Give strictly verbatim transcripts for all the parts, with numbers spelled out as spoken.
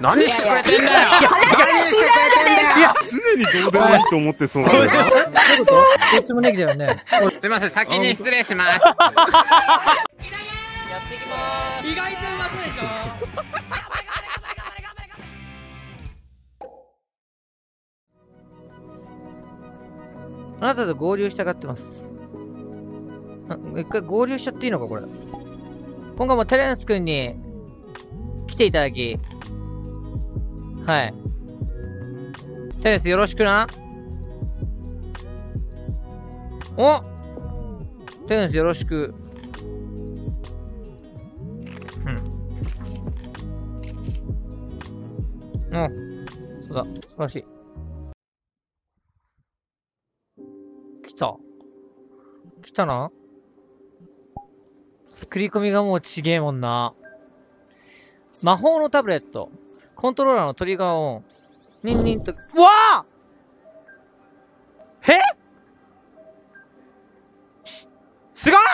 何してくれてんだよ。何してくれてんだよ。いや、 常にどうでもいいと思ってそうなんだよ。 どういうこと？どっちもネギだよね。 すいません、先に失礼します。やっていきます。意外とうまそうでしょ。 あなたと合流したがってます。あ、一回合流しちゃっていいのか、これ。今回もテレンス君に来ていただき、はい。テレンスよろしくな。お！テレンスよろしく。うん。お、そうだ、素晴らしい。来た。来たな。作り込みがもうちげえもんな。魔法のタブレット。コントローラーのトリガーオン。ニンニンと。うわあ！え？すごい！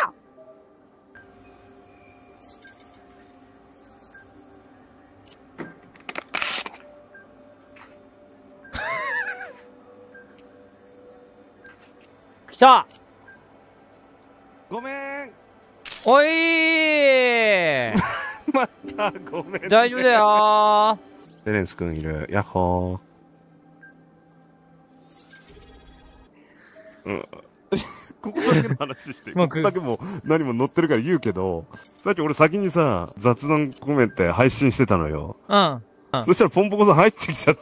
来た！ ごめん。 おいーまたごめん、ね。 大丈夫だよー。 テレンス君いる。ヤッホー。うん。ここだけの話して。ここだけも何も載ってるから言うけど、さっき俺先にさ、雑談込めて配信してたのよ。 うん。うん、 そしたらポンポコさん入ってきちゃって。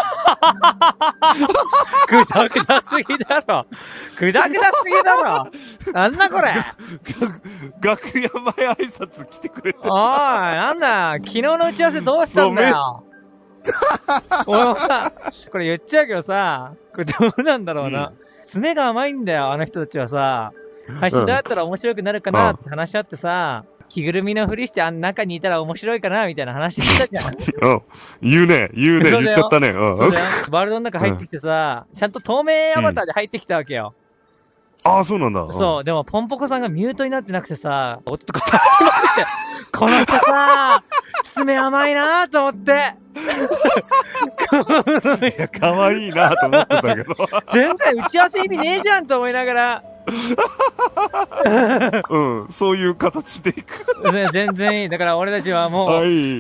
くだくだすぎだろ。くだくだすぎだろ。なんだこれ。 楽屋前挨拶来てくれて。 おい、なんだ。昨日の打ち合わせどうしたんだよ。俺もさ、これ言っちゃうけどさ、これどうなんだろうな。うん、爪が甘いんだよ、あの人たちはさ。配信どうやったら面白くなるかなって話し合ってさ、うん、着ぐるみのふりしてあん中にいたら面白いかなみたいな話してたじゃん。 うん。言うね、言うね、言っちゃったね。うん。 そうだよ。バールドの中入ってきてさ、うん、ちゃんと透明アバターで入ってきたわけよ。 うん、ああ、そうなんだ。 そう。でも、ポンポコさんがミュートになってなくてさ、おっとこ、この人さ、爪甘いなーと思って。 いや、可愛いなと思ってたけど。 全然打ち合わせ意味ねえじゃんと思いながら。 うん、そういう形でいく。 全然いい。だから俺たちはもう、はい、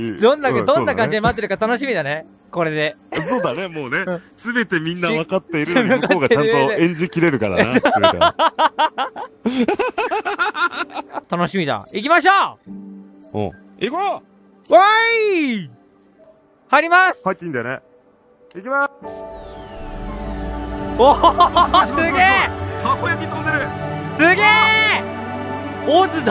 どんな、うん、どんな感じで待ってるか楽しみだね。これで。 そうだね、もうね。すべてみんな分かっているのに、向こうがちゃんと演じきれるからな、それが。 楽しみだ。行きましょう！おう。行こう！わーい！入ります！ 入っていいんだよね。行きまーす！ おおすげえ！ たこ焼き飛んでる！ すげえ！オズだ！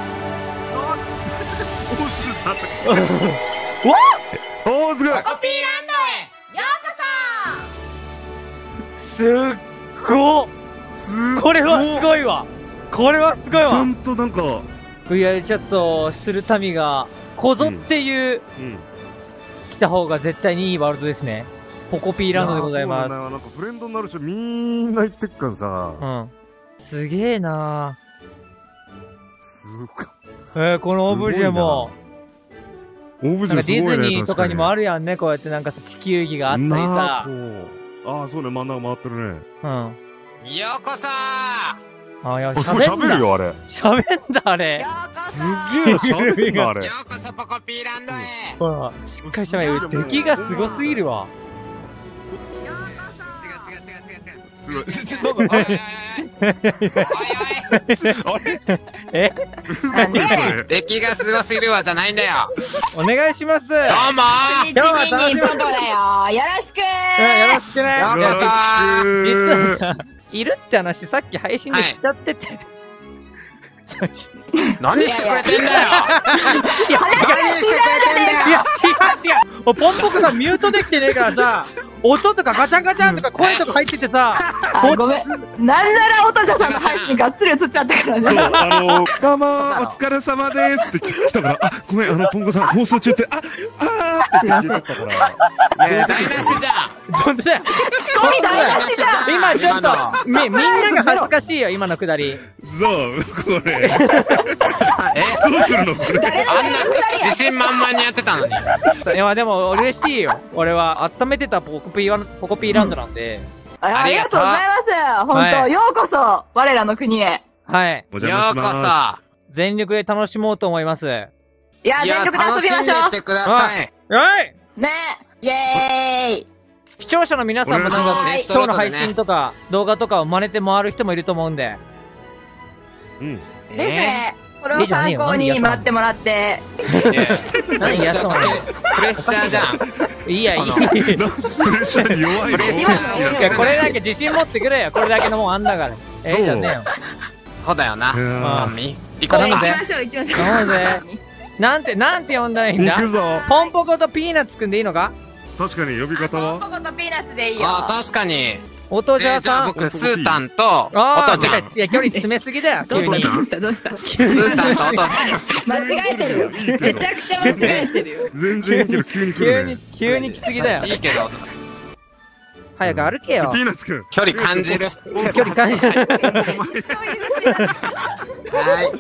オズだってわっ！オズが！ コピーランドへようこそ！ すっごっ！すこれはすごいわ！これはすごいわ！ ちゃんとなんかブイアール チャットする民がこぞっていう、うんうん、来た方が絶対にいいワールドですね。ポコピーランドでございます。 なんかフレンドになる人みんな言ってっからさ。 うん。すげえなー。すごか。 えー、このオブジェも。 オブジェすごいね。 ディズニーとかにもあるやんね。こうやってなんかさ、地球儀があったりさ。 ああ、そうね。真ん中回ってるね。 うん。 ようこそー。 あ、いや、 喋るよ、あれ。 喋んだ、あれ。 すげえ喋るよ、あれ。 ようこそ、ポコピーランドへ。 ほら、しっかり喋る。敵がすごすぎるわ。 すごい。どうぞ。おいおいおい。おいおい。 え？ 敵がすごすぎるわじゃないんだよ。 お願いします。どうもー。今日は楽しみだよ。よろしくー。よろしくね。 よろしく。 実はさ、いるって話さっき配信でしちゃってて。 何してくれてんだよ。いや、何してくれてんだよ。 いや、違う違う。ポンポコさんミュートできてねえからさ、音とかガチャンガチャンとか声とか入っててさ、 ごめん。なんなら音田さんの配信がっつり映っちゃったからね。 そう、あの、どうもお疲れ様ですって来たから、あ、ごめん、あの、ポンコさん放送中って、あ、あーって言ってたから。 いや、台無しじゃん。 本当だよ。 仕込み台無しじゃん。 今ちょっと、み、みんなが恥ずかしいよ、今のくだり。 そう、これ。えどうするのこれ。 あんな自信満々にやってたのに。 いや、でも嬉しいよ。俺は温めてたポコピーは、ポコピーランドなんで。 ありがとうございます。本当、ようこそ、我らの国へ。 はい。 ようこそ。 全力で楽しもうと思います。 いや、全力で遊びましょう。 楽しんでってください。 はいねイェーイ。 視聴者の皆さんもなんか、今日の配信とか動画とかを真似て回る人もいると思うんで。 うん。 ですね。これを参考に回ってもらって。 何やったの？ プレッシャーじゃん。 いいや、いい。 プレッシャーに弱いの。 プレッシャー。 いや、これだけ自信持ってくれよ。これだけのもんあんだから。ええじゃねえよ。 そうだよな。 まあ、 み。 行かな行きましょう、行きましょう。 頼むぜ。なんて、なんて呼んだらいいんだ？ 行くぞ。 ポンポコとピーナッツくんでいいのか？ 確かに呼び方ポンポはコとピーナッツでいいよ。 あ、確かに。 お父ちゃんさん。 僕、スータンと、 ああ、 お父ちゃん。 いや、距離詰めすぎだよ、急に。 どうしたどうしたスータンとお父ちゃん。 間違えてるよ。めちゃくちゃ間違えてるよ。 全然いいけど急に来るね。 急に、急に来すぎだよ。 いいけど、 早く歩けよピ。ーナッツくん。 距離感じる。 距離感じる。 はい。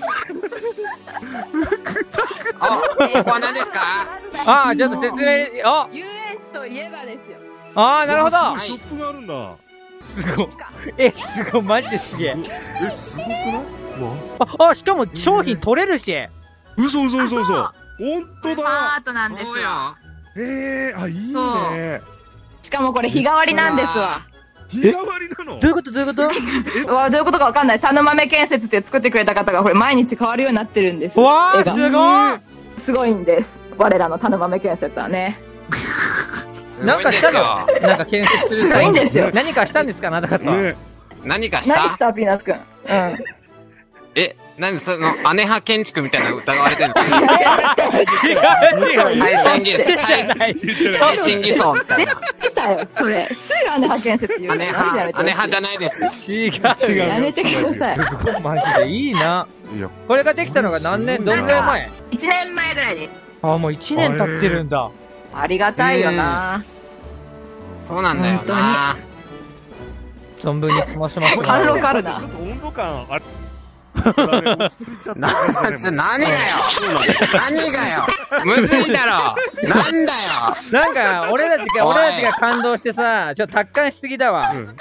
あ、ここは何ですか？ ああ、ちょっと説明、あ遊園地といえばですよ。 ああ、なるほど。 すごいショップがあるんだ。 すごい。え、すごい、マジですげえ。 え、すごくない？ あ、あ、しかも商品取れるし。 嘘嘘嘘嘘。本当だ。 アートなんですよ。 ええ、あ、いいね。 しかもこれ日替わりなんですわ。 日替わりなの？ どういうことどういうことうわ、どういうことかわかんない。田の豆建設って作ってくれた方がこれ毎日変わるようになってるんです。 わー、 絵がすごい。 すごいんです。我らの田の豆建設はね。 なんかしたの？なんか建設するすごいんですよ。 何かしたんですか、あなた方。 ね。 何かした？ 何したピーナッツくん。うん。 え、何その、姉派建築みたいなの疑われてるんですか？ 違う違う。 配信技術。 じゃない。 配信偽装みたいな。 出たよ、それ。すぐ姉派建設言う。 姉マジでや派、姉めてほしい派じゃないです。 違う。 やめてください。 すごいマジでいいな。 いや、 これができたのが何年、どんぐらい前？ いちねんまえぐらいです。 あ、もういちねん経ってるんだ。 ありがたいよな。 そうなんだよな。 存分に楽しませても貫らおう。 禄あるなちょ。っと温度感あれ。落ち着いちゃったな、ちょ、何がよ何がよむずいだろなんだよなんか、俺たちが、 おい俺たちが感動してさ、ちょっと達観しすぎだわ。 いやい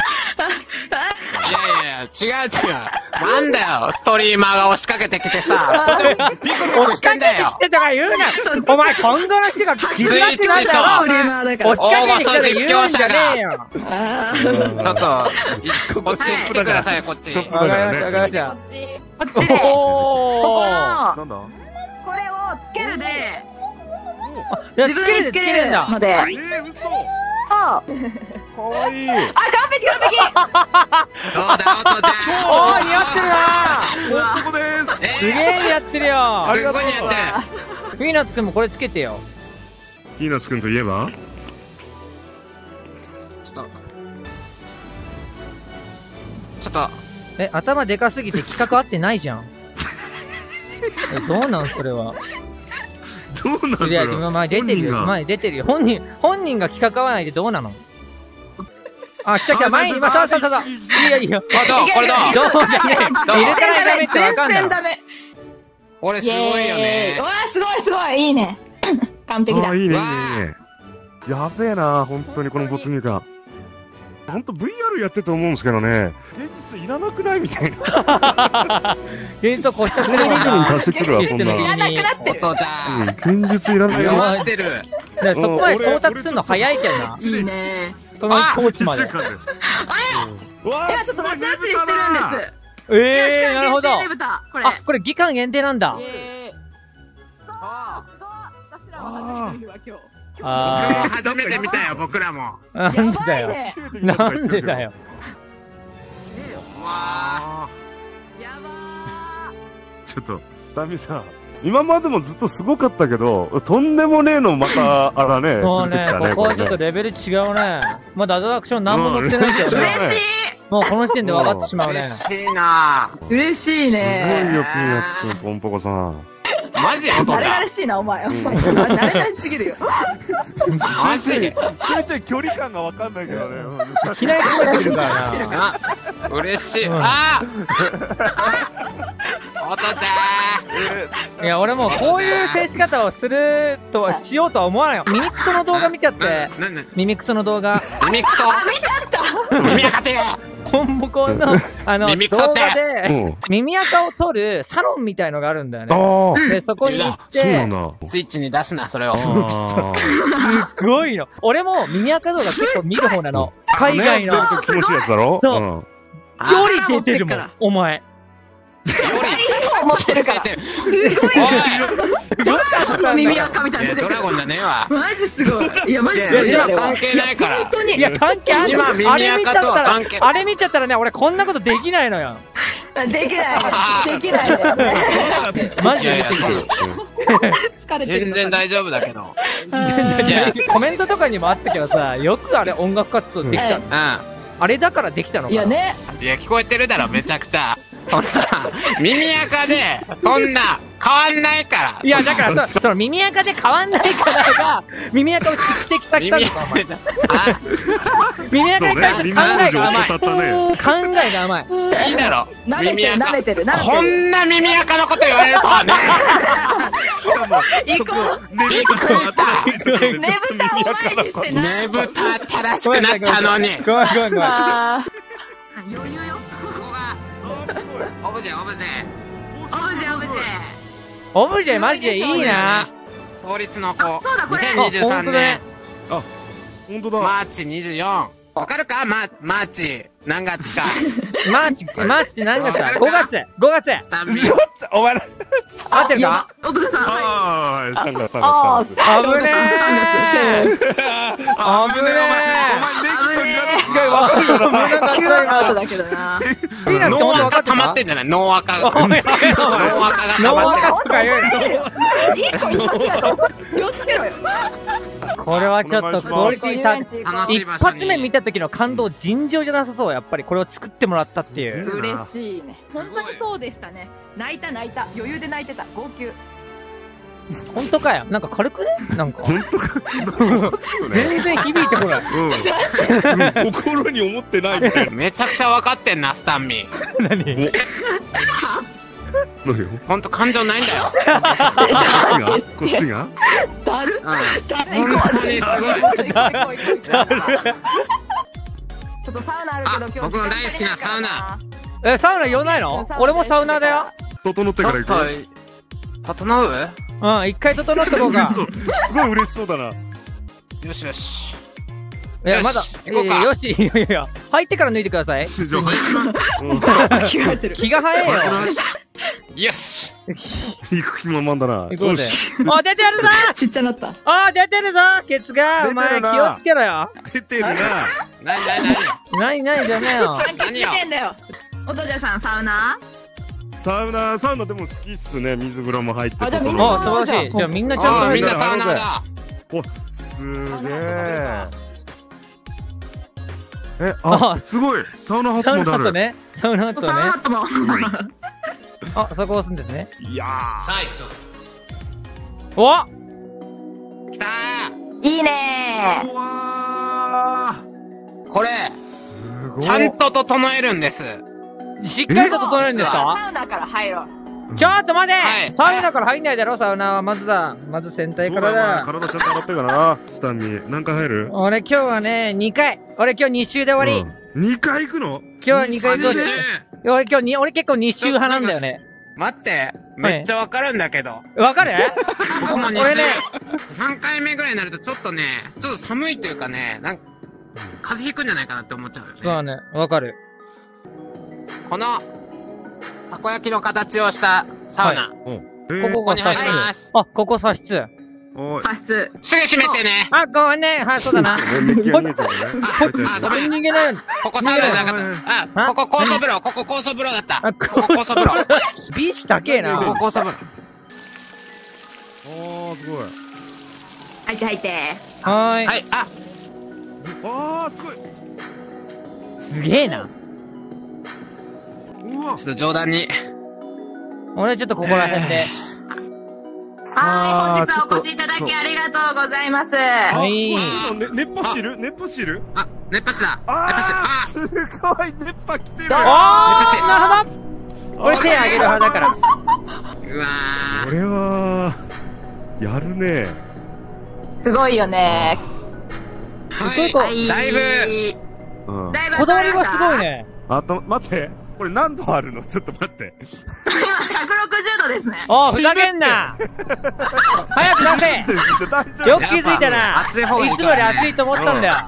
やいや、違う違う。なんだよ、ストリーマーが押しかけてきてさ、ピクピク押しかけてきてとか言うなお前、今後の人が気づかってなんだストリーろマーだから。 押しかけてきたら言うんじゃねえよあちょっと、こっち来てください、こっち。 わかりました、わかりましーた。 こっち。こっちで。ここおーの、 なんだ？ これをつけるで、 いや、 自分つけるでつでつけれけるんだ。 るので。 えー、嘘。 そう。 可愛い。 あ、完璧完璧。 どうだ、おとちゃん。 おー、似合ってるなうわここです。 すげえ似合ってるよありがとうすごい似合ってる。 ピーナッツくんもこれつけてよ。 ピーナッツくんといえば？ ちょっと。ちょっと。 え、頭でかすぎて企画合ってないじゃん。え、どうなんそれは。 どうなんいや、 だろう。 今前出てるよ。 本人が前出てるよ。本人、本人が企画合わないでどうなの？あ、来た来た、 あ前に、ま、そうそうそうそう。いいよいいよ。 あ、どうこれどうどうじゃねえ。 どう入れたらダメってわかんない。 全然ダメ。 これすごいよイエーイねう。わ、すごいすごい。いいね。完璧だあ。いいねいいねわいいね。やべえな、本当にこの没入感。本当 ブイアール やってると思うんですけどね、現実いらなくないみたいな。 現実を越しちゃってるもんレベルにな。 達してくるわ、 システム的こんなの。 に。 いらなくなってるおとちゃん。 うん、現実いらないよ。 弱ってる。 だからそこまで到達するの早いけどな。 いいね。 その境地まで。 いっしゅうかんで。うんわ今ちょっと夏祭りしてるんです。 ええー、なるほど。 期間限定ねぶたこれ。 あ、これ期間限定なんだ。 イエーイそう。私らは初めて見るわ今日。 僕あも初めて見たよ、僕らも。 ー、なんでだよ。 やばいね。 なんでだよ。 わやばちょっと、スタミさん。今までもずっとすごかったけど、とんでもねえのまた、あらね、 そうね連れてきたね、 ここはちょっとれね。 レベル違うね。まだアトラクション何も乗ってないけどうんね。 嬉しもうこの時点で分かってしまーうね。 嬉しいな。 い嬉しいすごいね。 よ、ピーナッツ、ポンポコさん。 マジ音慣れ慣だ。 れしいな、お前。お前慣れ慣れすぎるよ。 マジで。 ちょいちょい距離感がわかんないけどね。 いきなり聞こえてくるからな。 あ、嬉しい。 うんあ音だいや、俺もうこういう接し方をするとは、しようとは思わないよ。耳クソの動画見ちゃって。 ー。な、な、 耳クソの動画。 耳クソ。見ちゃった耳垢てコンボコンの、あの、動耳クソって画で、 うん。 耳垢を取るサロンみたいのがあるんだよね。 ああ。 で、そこに行っそうなて、 んだ。 スイッチに出すな、それを。 あすごいの。俺も耳垢動画結構見る方なの。海外の。よね気持ちいいやつだろ。 そううん。 り出てるもん、お前。 持ってるから。耳垢みたいな。 ドラゴンじゃねえわ。 マジすごい。いや、マジいすごい。 や、今関係ないから。 本当に。 いや、関係あるよ。 今耳あれ見ちゃった垢とは関係ら、あれ見ちゃったらね、俺こんなことできないのよ。 できない。できないですね。 マジでいやいや。 疲れてる。 全然大丈夫だけど。 いやコメントとかにもあったけどさ、よくあれ音楽活動できた。 うあれだからできたのかな。 いやね。 ん。いや、聞こえてるだろ、めちゃくちゃ。そんな、耳垢で、そんな、変わんないから。 いや、だからそ、その耳垢で変わんないからが、耳垢を蓄積させたんだぞ、お前。 あ、 耳垢に対する考えが甘い。 そうね。ね。 考えが甘い。 いいだろ。 舐めてる、舐めてる、舐こめてる。 んな耳垢のこと言われるとはね。 しかも、 行こう。 寝るとこあったねぶたを前にしてな。 ねぶた新しくなったのに。 ごめんごめんごめん。 あー余裕よ。 ここが、オブジェ、オブジェ。 オブジェ、オブジェ。 オブジェマジでいいな。 創立の子。 そうだこれにせんにじゅうさんねん。 あ、本当だ。 マーチにじゅうよん。わかるかママーチ。何月か。 マーチ、マーチって何月だ ?ご 月 !ご月スタンビ。 お前ら。 合ってるか奥田さん。 ああ、さんがつ、さんあがつ、さんがつ。 危ねえ危ねえお前、ネギとニラの違いわかるよな。 危なかったキューアウト今。 だけどな。 ピーナッツ脳本当分か赤溜ってたまってんじゃない脳赤が。 おいおいおい脳赤が溜ノーまってアカとか言う一個一発やろ。気をつけろよ。 これはちょっとクオリティ高い。 楽しい一場所に。 発目見た時の感動尋常じゃなさそう、やっぱりこれを作ってもらったっていう。 嬉しいね。本当にそうでしたね。泣いた泣いた。余裕で泣いてた。号泣。 本当かよ。なんか軽くねなんか。 本当か。 全然響いてこない。 うん。心に思ってないみたいな。 めちゃくちゃ分かってんな、スタンミー。 何何よ。 ほんと感情ないんだよ。 こっちがこっちがだる。 うん。 だる。 本当にすごい。 行こう行こう行こう行こう。ちょっとサウナあるけど今日。 あ僕の大好きなサウナ。 え、サウナ呼んないの俺もサウナだよ。 整ってから行く。 整ううん、一回整っとこうか。 すごい嬉しそうだな。 よしよし。 え、 よしまだ、 行こうかいやいやよし、いやいやいや、入ってから脱いでください。 じゃあ、 着替えてる。 気が早いよ。 よし。 行く気満々だな。 行こうぜよし。 あ、出てるぞちっちゃなった。 あ、出てるぞケツがお前気出てるなをつけろよ。 出てるな。 なになになにないないじゃねえよ。 何よてんだよ。おとじゃさんサウナ？ サウナ、サウナでも好きっすね。水風呂も入ってあじゃあみんあ、 な素晴らしい。じゃあみんなちゃんとああ、 入ってる。 みんなサウナーだ。 お、すげえ。え、 ああ、すごい。サウナハッサウナトもある。 ハットね。サウナハットサウナハね。 ットも。 あ、そこ押すんですね。 いやさあ、行くぞ。 おきたいいねー。うわーこれ、 ー。すごい。 ちゃんと整えるんです。 しっかりと整えるんですかサウナから入ろう。 ちょっと待てはいサウナから入んないだろサウナは。まずだ。まず船体からだ。 そうだよ体ちゃんと洗ってからな。スタンに。何回入る俺今日はね、にかい。俺今日に週で終わり。 うん、にかい行くの今日はにかい行こう二ぜ周。 俺今日に、俺結構に週派なんだよね。 待って、めっちゃわかるんだけど。 わかる僕もに週俺ね、 さんかいめぐらいになるとちょっとね、ちょっと寒いというかね、なんか、風邪ひくんじゃないかなって思っちゃうよね。 そうだね。わかる。 この、たこ焼きの形をしたサウナ。 うん。えここが茶室ここに入ります。 あ、ここ茶室。 おい。 茶室。 すぐ閉めてね。 あ、ごめんね。はい、そうだな。 えメッキが見えてるね。 あ、ごめん。 逃げないように。 ここサウナじゃなかはいった。あ、ここ高層風呂。ここ高層風呂だった。 あ、 ここ高層風呂。 美意識高えここな。 高層風呂。 おー、すごい。 入って入って。 はーい。 はい、あ、 あー、すごい。 すげえな。 うわ。 ちょっと冗談に。 俺ちょっとここら辺で。 はい、本日はお越しいただきありがとうございます。 はい。 熱波汁熱波汁あ、熱波師だ。 あ熱波師。あーすごい熱波来てる。 あ熱波師ー、なるほど。俺手あげる派だから。 うわこれはやるね。 すごいよね。 ー。 こはい。だいぶ。 うん。 だいぶこだわりがすごい。ね。 あと、待って。これ何度あるの？ちょっと待って。 今ひゃくろくじゅうどですね。 おー、ふざけんな。早く出せ。よく気づいたな。 熱い方がいいいつもより熱いと思ったんだよ。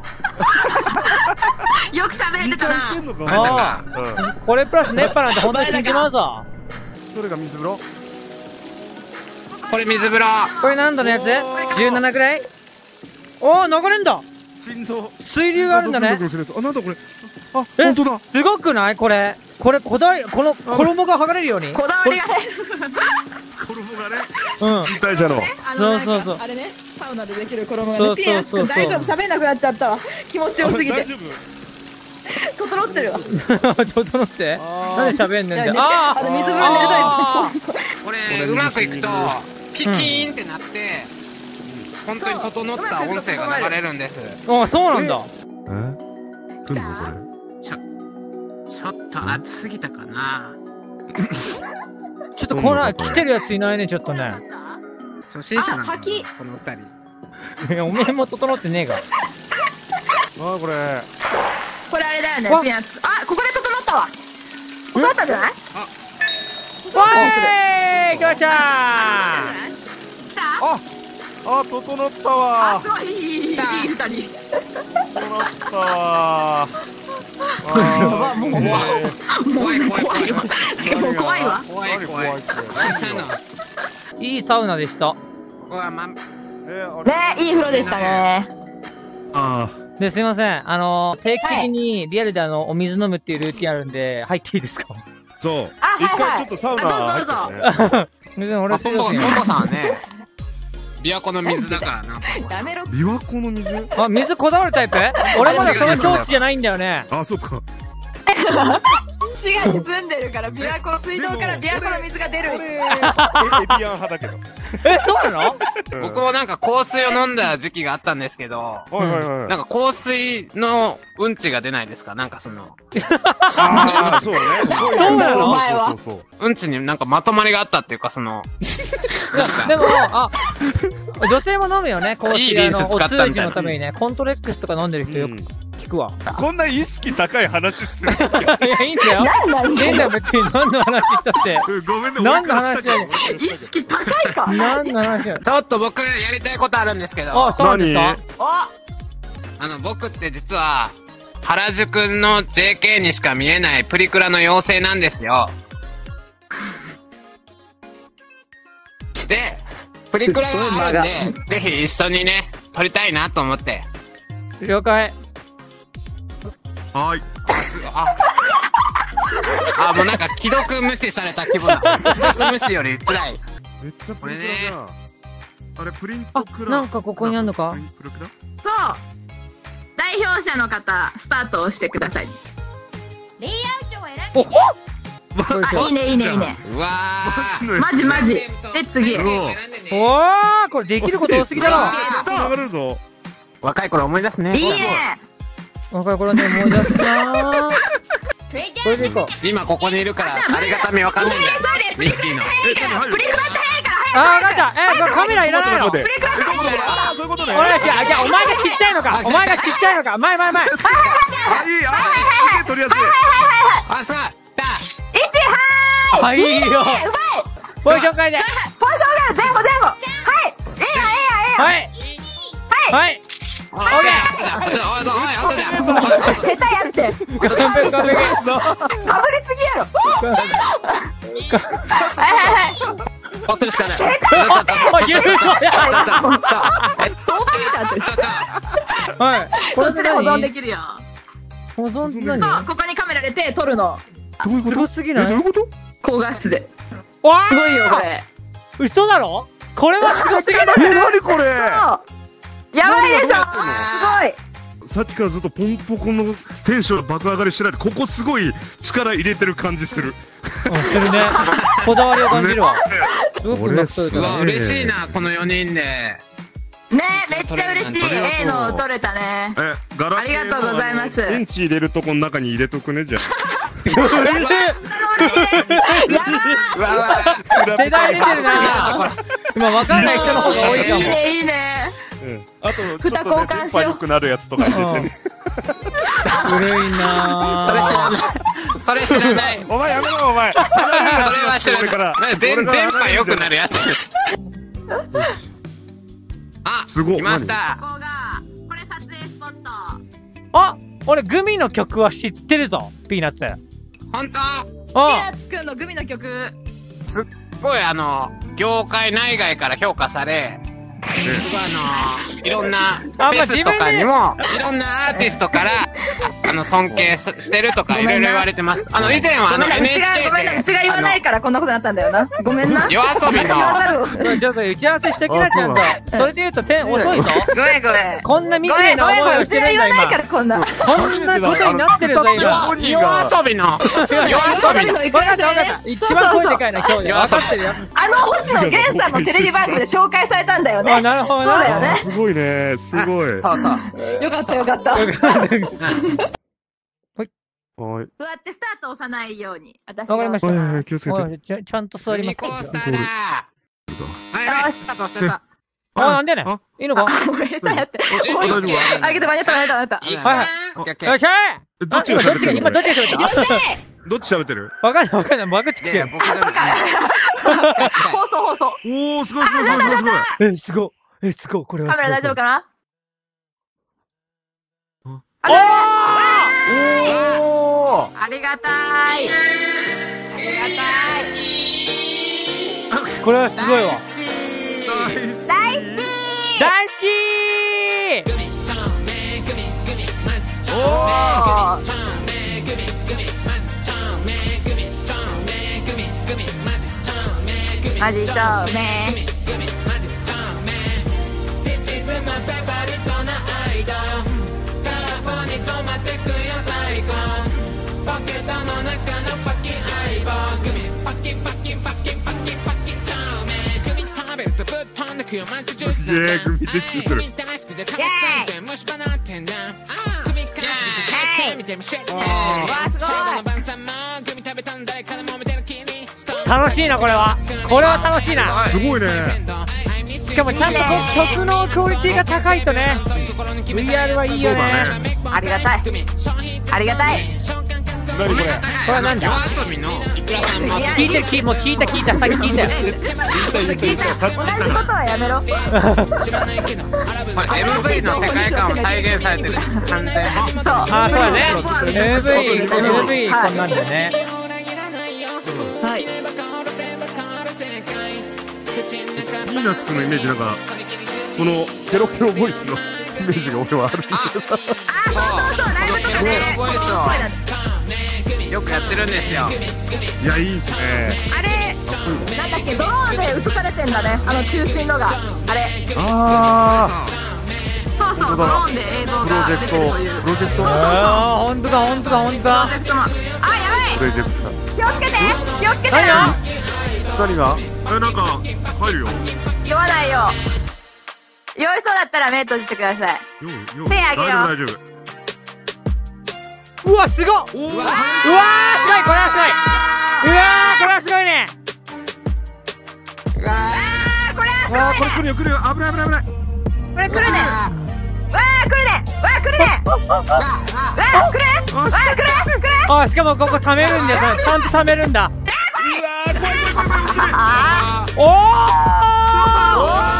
よく喋れてたな。 あこれプラス熱波なんて本当に信じまうぞ。 それが水風呂？ これ水風呂。 これ何度のやつ ?じゅうなな くらい。おー、流れんだ。 心臓。 水流があるんだね。 あ、なんだこれ。あ、 え本当だ。 すごくないこれ。これ、こだわり、この、衣が剥がれるように。 こだわりがね。 衣がね。 うん。 身体者の。 そうそうそう。 あれね、サウナでできる衣がね。 そうピアそうそうそう大丈夫、喋んなくなっちゃったわ。気持ちよすぎて。 大丈夫？ 整ってるわ。 整って。なんで喋んねんだよ。 ああ、水風呂に入れたい。 これ、うまくいくと、ピキーンってなって、本当に整った音声が流れるんです。 あ、そうなんだ。 え？来るのこれ？ ちょ、ちょっと暑すぎたかな。 ちょっとこら、来てるやついないね、ちょっとね。 初心者なんだあ先この二人。 いや、おめえも整ってねえが。 あーこれ。 これあれだよね、ピアス。あ、ここで整ったわ。整ったんじゃない？ わーい、来ましたー。 あ、あ、整ったわあ、すごいいい、いい二人。 整ったわわもうもう怖い怖い怖い。 もう怖いわ。 怖い怖い。 いいサウナでした。 ここはま、 ね、いい風呂でしたね。 あで、すいません。あのー、定期的にリアルであの、お水飲むっていうルーティンあるんで、入っていいですか？ そう。 あはいはい一回ちょっとサウナ入ってね。 別に俺するしポンポさんはね、琵琶湖の水だからな。 やめろ。 琵琶湖の水？ あ、水こだわるタイプ？俺まだその境地じゃないんだよね。 あ、そっか。 滋賀に住んでるから、琵琶湖の水道から琵琶湖の水が出る。 俺、エビアン派だけど。 え、そうなの？ 僕もなんか香水を飲んだ時期があったんですけど、 はいはいはい。 なんか香水のうんちが出ないですか？なんかその、 ああ、そうね。 そうなの？ お前はそうそううんちになんかまとまりがあったっていうか、その、 でも、あ、女性も飲むよね、香水。 いいリンスあの、お使ったみたいな通じのためにね、コントレックスとか飲んでる人よく聞くわ。 こんな意識高い話する。 いや、いいんだよ。いいんだよ、別に。何の話したって。 ごめんね、 何の話だよ。 意識高いか。 何の話だよ。 ちょっと僕やりたいことあるんですけど、 あ、そうなんですか？ あ、 あの、僕って実は、原宿の ジェーケー にしか見えないプリクラの妖精なんですよ。で、プリクラがあるんで、ぜひ一緒にね、撮りたいなと思って。 了解。 はい。 あ、すあ、あ、もうなんか既読無視された気分だ。無視より辛い。 めっちゃプリクラじゃん。あれ、プリンあトク、ラ。 なんかここにあんのか？ プリクラ？ そう。代表者の方、スタートをしてください。 おほっいいね、いいね、いいね。 うわー。 マジマジ。で、次。 おー、これできること多すぎだろ。 流れるぞ。 若い頃思い出すね。 いいね。 若い頃ね、思い出すなー。これでいこう。 今ここにいるから、ありがたみわかんないんだよ。ミッキーの。 プリクラって早いから、 あー、わかった。え、これカメラいらないの？ プリクラって早いから。 ああ、そういうことね。 俺ら、じゃあ、じゃあ、お前がちっちゃいのか。お前がちっちゃいのか。前前前。 あ、いい、あ、すげえ取りやすい。 あ、そうだ。 あ、いいよ。 うまい。 ポジション変えて。 ポジションが前後前後。はい。ええやん、ええやん、ええやん。 はい。はい。オッケー。 ちょ、おい、おい、おい、じゃ下手やって。 完璧完璧。 かぶりすぎやろ。はいはいはい。 こうするしかない。 あ、言うのや。はい。 こっちで保存できるよ。 保存って何？ そう、ここにカメラ入れて撮るの。 どういうこと？ すごすぎない？ え、どういうこと？ 高画質で。 わすごいよ、これ。 嘘だろ？これはすごすぎだえ、なにこれ？ やばいでしょ。すごい。 さっきからずっとポンポコのテンション爆上がりしてないで、ここすごい力入れてる感じする。 うん、するね。 こだわりを感じるわ。すごく納得うわ、 いかない。 嬉しいな、このよにんで。 ねめっちゃ嬉しい。A の取れたね。 え、ガラありがとうございます電池入れるとこの中に入れとくね、じゃあ。 うわうわ。 世代出てるな。今わかんない人の方が多いかも。 いいねいいね。 あと、ちょっとね、電波良くなるやつとか入れてね。 古いなそれ知らない。それ知らない。 お前やめろ、お前。 それは知らない。電波良くなるやつ。あ、 すごい来ました。 ここがこれ撮影スポット。 あ、俺グミの曲は知ってるぞ、ピーナッツ。 本当？ ピーあナッツくんのグミの曲。 すっごいあの、業界内外から評価され、すごいあの、いろんなフあまあェスとかにも、いろんなアーティストから、あの、尊敬してるとかいろいろ言われてます。あの、以前はあの、 ごめんな、うちエヌエイチケーが、ごめんな、うちで、 が言わないからこんなことになったんだよな。ごめんな。 夜遊びの、 そうちょっと打ち合わせしてきなちゃんと。それで言うと点遅いぞ。 ごめんごめん。 こんな惨ごめめな思いんごめんごめん。 をうちがしてるんだ言わないから今。 こんな。 こんなことになってるぞ今。 夜遊びの、夜遊びの、 い分かった分かった。一番声でかいな今日で。分かってるよ。 あの星野源さんのテレビ番組で紹介されたんだよね。 あ、なるほどそうだよな。 ね。 すごいね、すごい。 そうそう。 よかったよかった。 はい。 座ってスタート押さないように。私がわかりましたはいはいはい、気をつけて。 おいちゃちゃんと座りますか。 ミコースターだ。はいはい、スタートしてた。 あ、なんでねあ。 いいのか。 ごめんなさいやって。 準備大丈夫あ、けど間に合った間に合った間に合っいいかはいはいオッケーオッケーよっしゃい。 えどっちがあ今どっちが今どっちが喋った。 た。よっしゃどっち喋ってるわかんないわかんない。バグチキいやいや、 よ。 僕じゃない。 放送放送。 おー、すごいすごいすごいすごいすごい。 え、すごい。え、すごい。これはすごい。 カメラ大丈夫かなおーおーありがたい。ありがたい。 これはすごいわ。 大好き大好きおーマジ透明。 すげえ、グミで作ってる。 楽しいな、これは。これは楽しいな。 すごいね。 しかもちゃんとこう曲のクオリティが高いとね。ブイアール はいいよね。 ありがたい。ありがたい。 何これ。 これはなんだ。 夜遊びのいくらさんも聞いてる、聞いもう聞いた聞いた、さっき聞いたよ。 聞いた。同じことはやめろ。 これ エムブイ の世界観を再現されてる完全に。 そう。 あー、そうだね。エムブイ、エムブイ こんなんだよね。 はい。 ピーナッツくんのイメージなんか、このケロケロボイスのイメージが俺はある。 あ、そう、このケロケロボイスをよくやってるんですよ。 いや、いいっすね。 あれ、なんだっけ、ドローンで映されてんだね。あの中心のが。あれ。 あそうそう、ドローンで映像ー、プロが出ジェクト、 てるという。 プロジェクト、 あー、ほんとだ、ほんとだ、ほんとだ。 プロジェクトマン。あ、やプロジェクト。 ばい。気をつけて。気をつけて。 何が何がえ、なんか、入るよ。 酔わないよ。酔いそうだったら目閉じてください。 よう、よう。 手あげよう大丈夫、大丈夫。 うわ、すごっ。うわー、すごい、これはすごい。うわー、これはすごいね。 あー、これはすごいあー、これね。 来るよ、来るよ。危ない、危ない、危ない。 これ来るね。わー、来るね。わー、来るね。わー、来る。わー、来る。来る。 あ、しかもここ貯めるんだよ。ちゃんと貯めるんだ。 あおー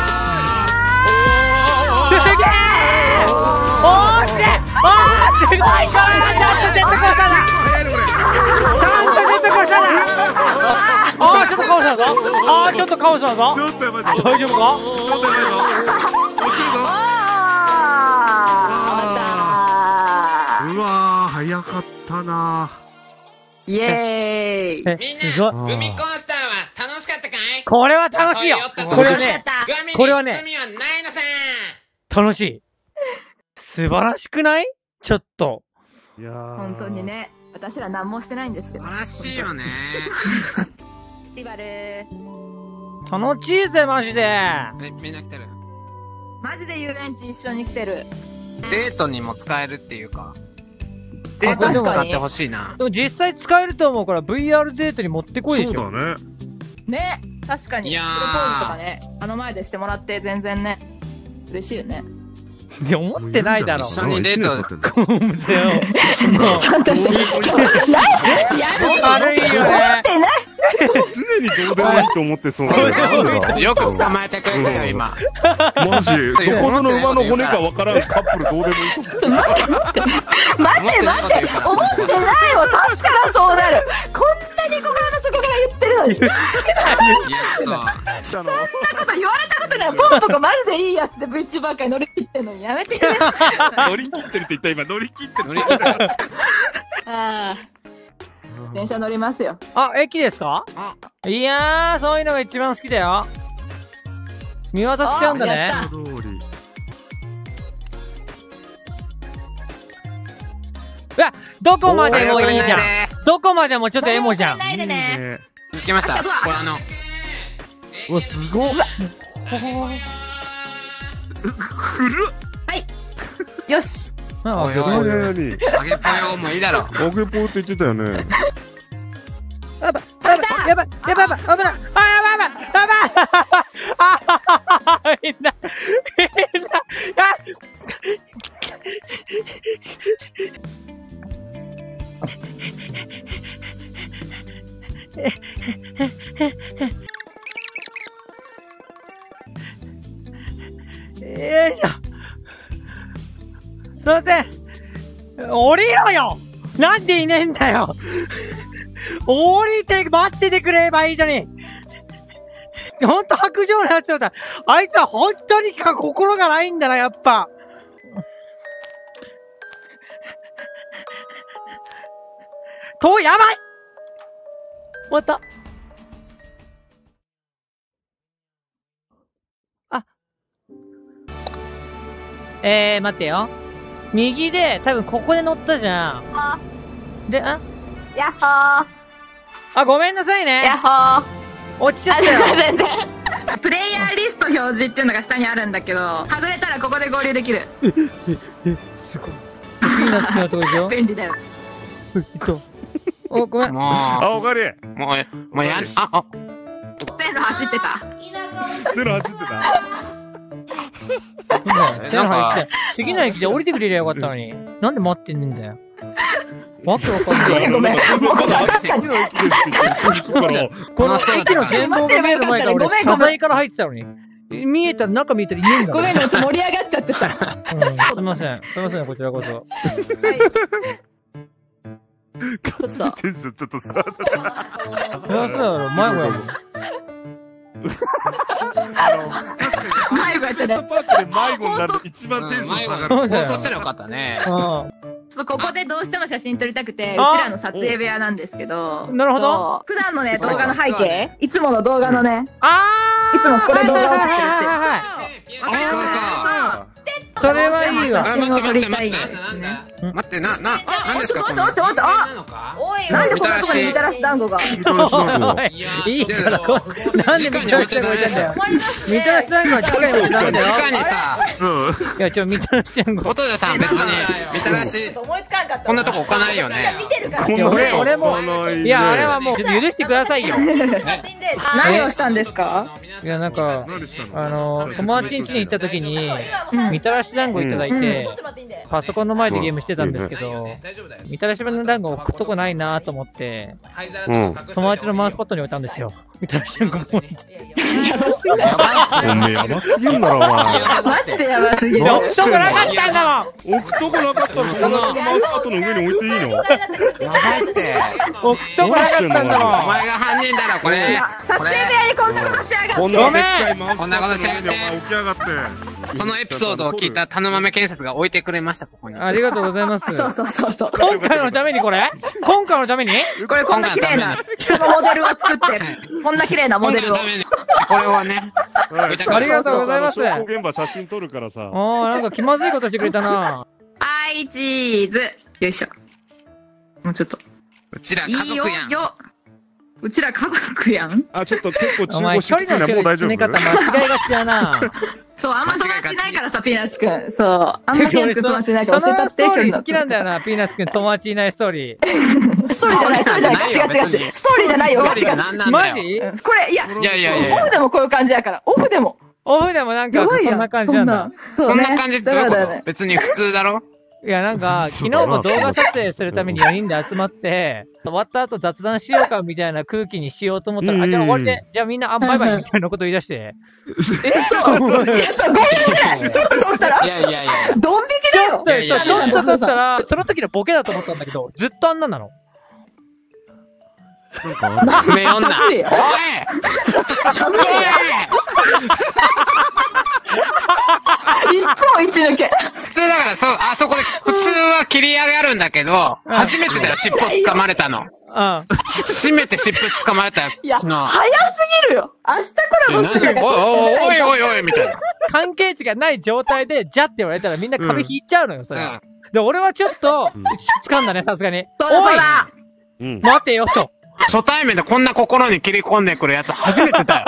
すげーおーすげーおーすごいこれはちゃんとジェットコースターだちゃんとジェットコースターだあーちょっとカオスだぞあーちょっとカオスだぞちょっとやばいぞ。 大丈夫かちょっとやばいぞ。落ちるぞ。 あー。 うわー、早かったなイエーイ。 えみんすごいな、グミコースターは楽しかったかい？ これは楽しいよこれはねグミにこれはね罪はないのさ。 楽しい素晴らしくないちょっとー。いやー。 本当に。ね。私ら何もしてないんですよ。 素晴らしいよね。 ティバル。 楽しいぜ、マジで。 え、みんな来てる。 マジで遊園地一緒に来てる。 デートにも使えるっていうか。デートに使ってほしいな。 でも実際使えると思うから ブイアール デートに持ってこいでしょ。 そうだね。 ね、確かに。 いやープロポーズとかね、あの前でしてもらって全然ね、嬉しいよね。 いや、思ってないだろ。 一緒にデート。 ゴムゼよ。もう。軽いよね。 常にどうでもいいと思ってそうなよく捕まえてくれたよ、今。 マジ、どこの馬の骨かわからんカップルどうでもいいと思って。 待って待って待って思ってないわ、確からそうなる。こんなに心の底から言ってるのに。 いや、ちょっと。 そんなこと言われたことない。ポンポコマジでいいやつで VTuber 界乗り切ってんのにやめてくれ。 乗り切ってるって言った今、乗り切ってる。乗り切ってる。 ああ。電車乗りますよ。 あ、駅ですか？ あ、 いやー、そういうのが一番好きだよ。見渡しちゃうんだね。 やった通り。 うわ、どこまでもいいじゃん。どこまでもちょっとエモじゃん。 ないでね。 行きました。これあの、 うわ、すごっ。 よし。 あおいおい何何揚げぽよもいいだろ。 揚げぽって言ってたよね。 やばい、やばい、やばい、やばい、危ない。あ、やばい、やばい、やばい。あー、みんな、みんな、あよいしょ。すいません。降りろよ。なんでいねえんだよ。降りて待っててくれればいいのに。ほんと白状なやつだ。あいつは本当にか心がないんだな、やっぱ。と、やばい。終わった。あ。えー、待ってよ。右で、多分ここで乗ったじゃん。 あ、 で、あやっほー。 あ、ごめんなさいね。 やっほー。 落ちちゃったよ。 全然。プレイヤーリスト表示っていうのが下にあるんだけど、はぐれたらここで合流できる。 すごい。ピーナッツのとこでしょ。 便利だよ。 えっと。お、ごめん。 もあ、おかわり。 う、もう、もうやん、あ、あ、 線路走ってた。 ゼロ走ってた。 手の入って次の駅で降りてくれりゃよかったのに。なんで待ってんねんだよ。わけわかんない。 ごめん。 まだ次の駅ですって言ってるから。 この駅の全貌が見える前から俺謝罪から入ってたのに。見えたら、中見えたらいねえんだごめん、盛り上がっちゃってさ。 うん、すいません。すいません、こちらこそ。 ちょっと。テンションちょっとさ。 いや、そうやろ、迷子やもん。 迷子やったね。 パークで迷子になると一番テンション下がる。 そうだよ放送したらよかったね。 うちょっとここでどうしても写真撮りたくて、うちあらの撮影部屋なんですけど。 なるほどそう普段のね、動画の背景いつもの動画のね、 あーいつもここで動画を撮ってるっていう。 はいはいはいはい。 そうそう。 それはいいわ。 あ、待って待って待って、 写真を撮りたいなんだなんだん待って、な、な、なんですかこの。 待って待って待ってなのかおい、なんでこんなとこにみたらし団子が。 みたらし団子おいいやいいから、こうなんでみたらし団子置いてんだよ。みたらし団子は直に置いてダメだよ。 直にさ、 うん。 いや、ちょ、みたらし団子。 音でさん別に、みたらし、 思いつかんかった。 こんなとこ置かないよね。 見てるから。 こんいや、俺、 な俺も、いや、あれはもう、ちょっと許してくださいよ。 何をしたんですか？ いや、なんか、 何したの？ あの、友達ん家に行った時に、みたらし団子いただいて、パソコンの前でゲームしてたんですけど、みたらし団子置くとこないなと思って、 うん。 友達のマウスポットに置いたんですよ。みたらし団子と思って。 やばおめえやばすぎんだろ、お前。 マジでやばすぎる。 置くとこなかったんだもん。 置くとこなかったら、そのマウスパッドの上に置いていいの？ やばいって。 置くとこなかったんだおもん。 前が犯人だろ、これ。 撮これ。 影部屋にこんなことしやがって。 こんなでっかいマウスパッドのこんなことしやがって上にお前起き上がって。 そのエピソードを聞いたタヌマメ建設が置いてくれました、ここに。 ありがとうございます。 そうそうそうそう。 今回のためにこれ今回のためにこれこんな綺麗な、このモデルを作ってる。こんな綺麗なモデルを。 これをね。 ありがとうございます。 証拠現場写真撮るからさ。 あー、なんか気まずいことしてくれたな。 はい、チーズ。よいしょ。もうちょっと。 うちら家いいよ族やん。 よ。 うちら家族やん。 あ、ちょっと結構中お前、 腰きついな、 距離の距もう大丈離詰め方夫？ 間違いがちだな。 そう、あんま友達いないからさ、ピーナッツくん。そう。あんまピーナッツくん友達いないから教えたって。 そのストーリー好きなんだよな、ピーナッツくん友達いないストーリー。 ストーリーじゃない、ストーリーじゃない。違う違う違う。ストーリーじゃないよ。 ストーリーが違う。 何なんだよ。 マジこれ、いや、 いやいやいやいや。 オフでもこういう感じやから。オフでも。 オフでもなんかやばいやそんな感じなんだ。 そんな感じってどういうことだからだよね。 別に普通だろ？ いや、なんか、昨日も動画撮影するためによにんで集まって、終わった後雑談しようかみたいな空気にしようと思ったら、あ、じゃあ終わりで、じゃあみんな、あ、バイバイみたいなこと言い出して。 え、そう。いや、そう、ごめんなさい。ちょっと撮ったら。 いやいやいや。 ドン引きだよ。 ちょっと、 いやいやいやちょっと撮ったら、その時のボケだと思ったんだけど、ずっとあんなんなの。 爪女。おいちょっと待一本一抜け。 普通だから、そう、あそこで、普通は切り上がるんだけど、初めてだよ、尻尾掴まれたの。 うん。 初めて尻尾掴まれたよ、 いや、 昨日。 早すぎるよ。明日から僕らが。 おいおいおいおいおい、みたいな。 関係値がない状態で、じゃって言われたらみんな壁引いちゃうのよ、それは。で、俺はちょっと、掴んだね、さすがに。 そうだおいそうだ。 うん。 待てよ、と。 初対面でこんな心に切り込んでくるやつ初めてだよ。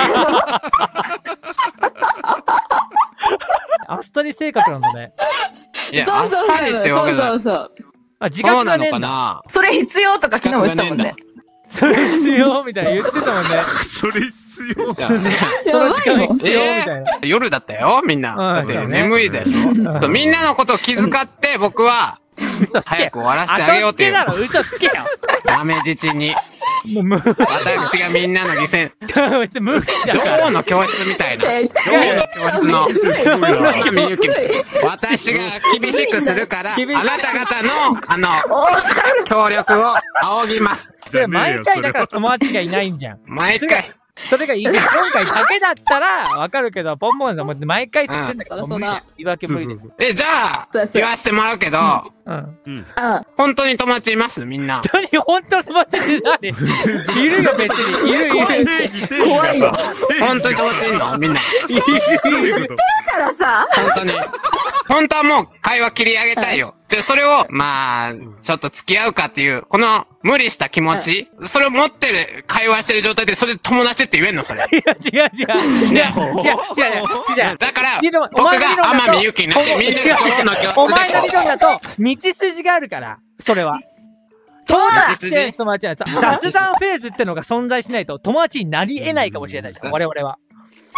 アストリ生活なんだね。 いや、あっそうそうさりってわそう。 けだ。 そうそう。 あ、自そうなの覚がねえんだ。 かな？ それ必要とか昨日も言ってたもんね。 それ必要みたいな言ってたもんね。 それ必要。 いやその時間必要みえたいな。 ー、夜だったよ、みんな。だってそうね眠いでしょ。そうみんなのことを気遣って、僕は、 嘘つけ。 早く終わらせてあげようっていう。 後付けだろ、嘘つけよ。 豆父に、 もう、無私がみんなの犠牲、 別に無理だから。 女王の教室みたいな。女え王の教室の、 いや天海祐希。私が厳しくするから、あ厳しくなた方の、あの、協力を仰ぎます。 それ毎回だから友達がいないんじゃん。 毎回。 それがいい。今回だけだったらわかるけど、ポンポンさんも毎回言ってんだから、 うんもう無理だよ言い訳無理です。 え、じゃあそうそう、 言わせてもらうけど、 うん。 うん。 うん。 本当に友達いますみんな。 何本当の友達って何いるよ、別に。いる、いる。 怖いよ。 本当に友達いんのみんな。 だからさ、 本当に。本当はもう会話切り上げたいよ。で、それを、まあ、ちょっと付き合うかっていう、この無理した気持ち、それを持ってる、会話してる状態で、それで友達って言えんのそれ。 いや、違う違う。いや、違う、違う、違う、違う。 だから理論、 僕が天海祐希になって、みんなが女王の教室でお前の理論だと、道筋があるから、それは。 そうだ道筋友達は雑談フェーズってのが存在しないと友達になり得ないかもしれないじゃん、我々は。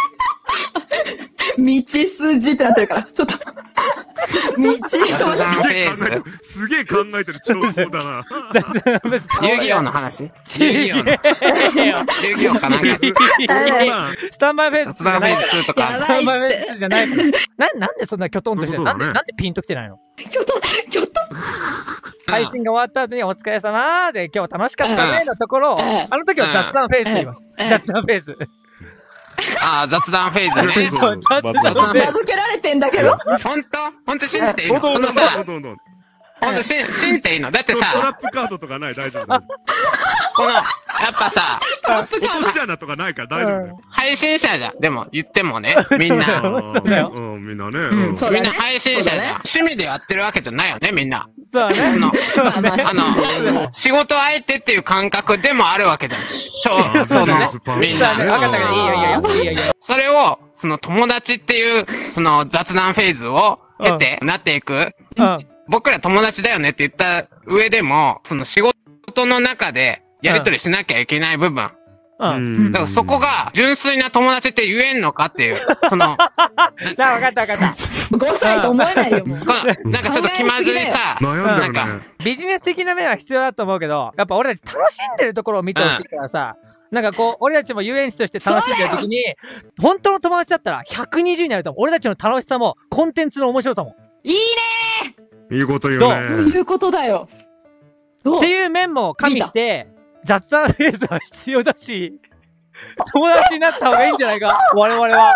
道筋ってなってるから。ちょっと。道雑談フェーズ。 すげえ考えてる兆候だな。 遊戯王の話遊戯王の。遊戯王かなんか。 スタンバイフェーズ雑談フェーズとか。 スタンバイフェーズじゃないから。な、なんでそんなキョトンとしてるなんで、 そういうことだねなんでピンときてないのきょと、きょと。 配信が終わった後にお疲れ様で今日楽しかったねのところを、あの時は雑談フェーズって言います。雑談フェーズ。 ああ、雑談フェーズね。 そう雑談フェーズ。 名付けられてんだけど。 本当本当信じていいのどんどんどんそのさ、 どんどん。 本当信信じていいのだってトラさ、 ップカードとかない大丈夫。 この、やっぱさ、 落とし穴とかないから大丈夫だよ。 配信者じゃん。でも、言ってもね、みんな。 そうだようん、みんなね。 うんそうだねみんな配信者じゃん。 そうだね趣味でやってるわけじゃないよね、みんな。 そうね。 その、 まあまああの、仕事相手っていう感覚でもあるわけじゃん。しょあそのそうね、 みんそうね。 な。 わかったからいいよ、いいよ、いいよ、いいよ。 それを、その友達っていう、その雑談フェーズを経て、なっていく。 うん。 僕ら友達だよねって言った上でも、その仕事の中でやりとりしなきゃいけない部分。 うん。 だからそこが純粋な友達って言えんのかっていう、その、 な、わかったわかった。 ごさいと思えないよ、もう。 このなんかちょっと気まずいさ、 悩んなんかでるね。 ビジネス的な面は必要だと思うけど、やっぱ俺たち楽しんでるところを見てほしいからさ、なんかこう、俺たちも遊園地として楽しんでる時に、本当の友達だったらひゃくにじゅうになると思う。俺たちの楽しさも、コンテンツの面白さも。 いいねいいこと言うどうー。そうね。 いうことだよ。どうっていう面も加味して、雑談フェーズは必要だし、友達になった方がいいんじゃないか我々は。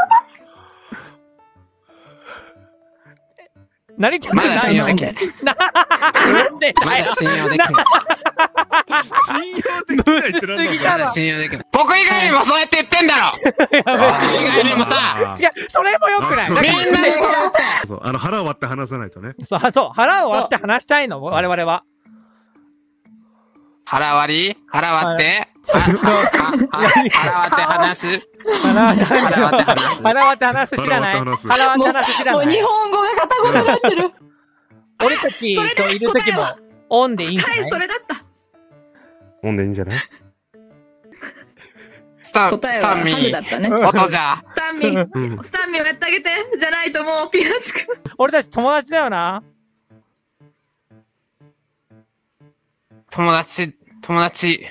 なりたくないのまだ信用できない。 なんでまだ信用できない。 信用できないってなんだむずすぎだまだ信用できない。僕以外にもそうやって言ってんだろ僕以外にもさ、 違う、それも良くない。 あそうみんなにそうやって。 そう、あの、腹を割って話さないとね。 そう、そう、腹を割って話したいの、我々は。 腹割り腹割って腹割って話す。 腹割って話す。 腹割って話す。 腹割って話す知らない。腹割って話す知らない。 もう日本語が片言になってる。 俺たちといるときも、オンでいいんじゃない？ はい、それだった。 飲んでいいんじゃない？ スタン、 答えはハスタンミー。 グだったね。 音じゃ。 スタンミー、スタンミーをやってあげて。じゃないともうピーナッツくん。 俺たち友達だよな。 友達、友達。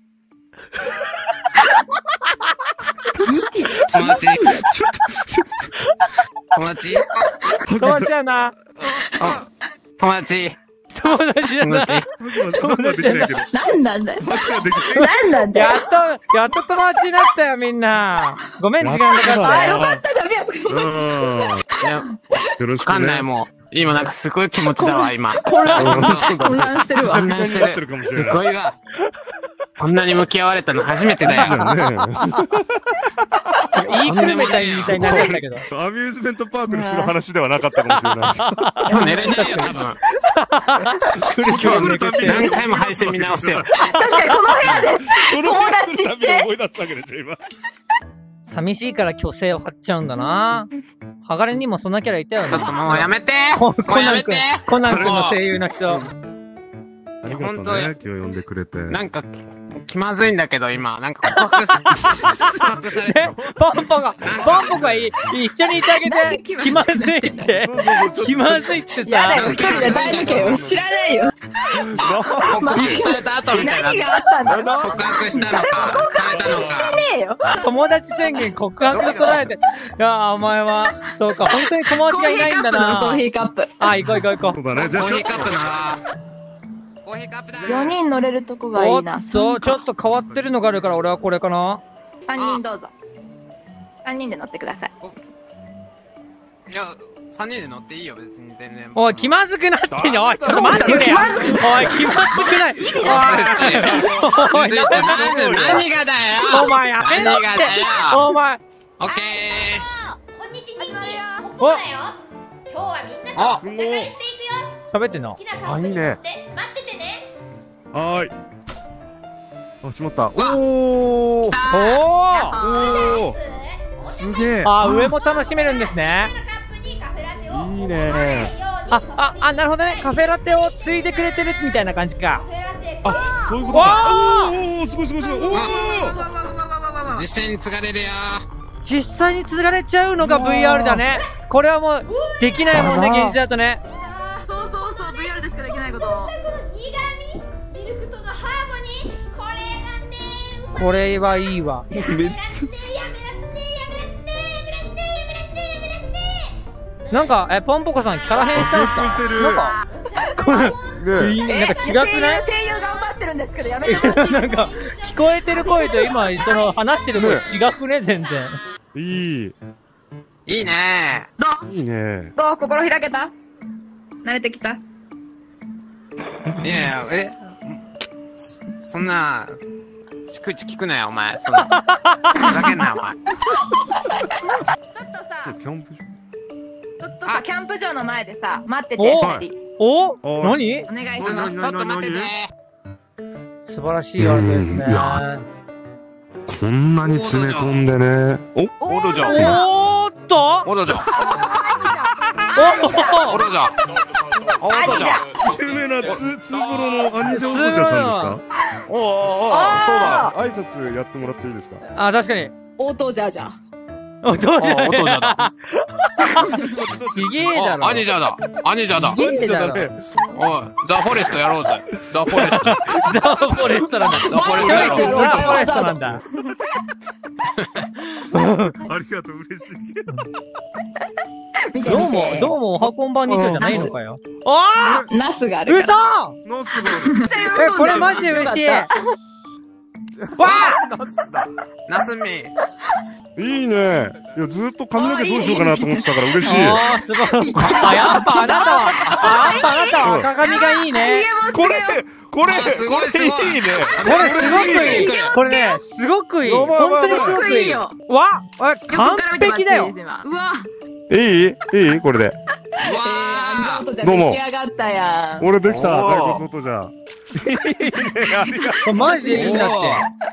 友達。友達。 友達だな。 友達。 友達だな。友達だな。 なんなんだよ。なんなんだよ。 やっと、やっと友達になったよ、みんな。ごめん、時間かかったあ、 よ。 よかったじゃん、ピアスくん。 うん。 いや、 よろしくね。 わかんない、もう。今なんかすごい気持ちだわ、今。 混乱、混乱してるわ。 混乱してる。すごいわ。こんなに向き合われたの初めてだよ。 言いくるめたいみたいになっちゃったけど。 アミューズメントパークにする話ではなかったかもしれない。 今日寝れないよ、多分。今日何回も配信見直すよ。 確かにこの部屋で友達って思い出すわけでしょ、今。 寂しいから虚勢を張っちゃうんだな。ハガレンにもそんなキャラいたよね。 ちょっともうやめてコもうやめてコナン君の声優の人。 ありがとうね、今日呼んでくれて。 なんか、気まずいんだけど、今。なんか告白す、告白されて。 ポンポが、ポンポがい一緒にいてあげて。気まずいって。気まずいってさ。 やだよ、一人で大抜けよ。知らないよ。 告白された後みたいな。 何があったんだよ。 告白したのか、されたのか。 ねえよ。 友達宣言告白で備えて。いやー、お前は、そうか、本当に友達がいないんだな。 コーヒーカップ。 あ、行こう行こう行こそうだね、じゃあコーヒーカップなら、コーヒーカップだよにん乗れるとこう。おっがいいな。 と、ちょっと変わってるのがあるから俺はこれかな。 さんにんどうぞ。さんにんで乗ってください。 いや、さんにんで乗っていいよ、別に全然。 おい、気まずくなってんの。おい、ちょっと待ってくれよ。おい、気まずくない。おい、おい、 何がだよお前やめろって。 何がだよお前。 オッケこんにちは。ここだよ。今日はみんなとお茶会していくよ。 喋ってんの好きなカップに乗って待っててね。 はーい。あ、しまった。 ーわおー。 おーおー。すげえ。 あ、上も楽しめるんですね。 カップにカフェラテをいいね。 あ、あ、あ、なるほどね。カフェラテをついでくれてるみたいな感じか。 カフェラテ。 あ、そういうことだ。おーおー、すごいすごいすごい。おー。 ー実際に継がれるよ実際に継がれちゃうのが ブイアール だね。これはもう、できないもんね、現実だとね。 そうそうそう、ブイアール でしかできないこと。 この苦味、ミルクとのハーモニー、これがね、うまい。 これはいいわ。 めっちゃ。 やめらって、やめらって、やめらって、やめらって、やめらって。 なんか、え、ポンポコさんキャラ変したんすか？ してるなんか、これ、いいなんか違くない？ 声優頑張ってるんですけど、やめてもらっていいなんか、聞こえてる声と今、その、話してる声違くね、全然。 いい。 いいねどういいね。 どう心開けた慣れてきたいやいや、え、そんな、逐一聞くなよ、お前。そんな。ふざけんなよ、お前。 ちょっとさ、 キャンプ場。 ちょっとさ、キャンプ場の前でさ、待ってて、 お二人。 おお何お願いしちょます。 っと待ってて。 素晴らしいアートですね。 いやこんなに詰め込んでね。お、 おろじゃ。 おーっとおろじゃ。 おおろじゃ。おろじゃ。 有名なつ、つぶろの兄ジョージャさんですか？ おおおそうだ。 挨拶やってもらっていいですか？ あ、確かに。 応答じゃじゃ。 お父じゃお父じゃだ。 ちげえだろ。 兄じゃだ。兄じゃだ。 ちげえだろ。 おい、ザ・フォレストやろうぜ。ザ・フォレスト。 ザ・フォレストなんだ。 ザ・フォレストチョイスやろう。 ザ・フォレストなんだ。 ありがとう、嬉しい。 見てどうも見て、。 どうも、おはこんばんにちはじゃないのかよ。あーナスがある嘘から。 ノースボール。 え、これマジで嬉しい。わナスミ。 いいね。いや、ずっと髪の毛どうしようかなと思ってたから嬉しい。 あー、すごい。あ、やっぱあなたは、あやっぱあなたは赤髪がいいね。 これ、これ、 あすごいすごいいいね。 これすごくいい。これね、すごくいい。 やばいやばい本当にすごくいい。 いいよわ、あ完璧だよ。 うわ、 いいいいこれで。 うわー。 どうも出来上がったやん。 俺できた。 おー大根外じゃ。いいね、ありがとこれマジでいいんだって。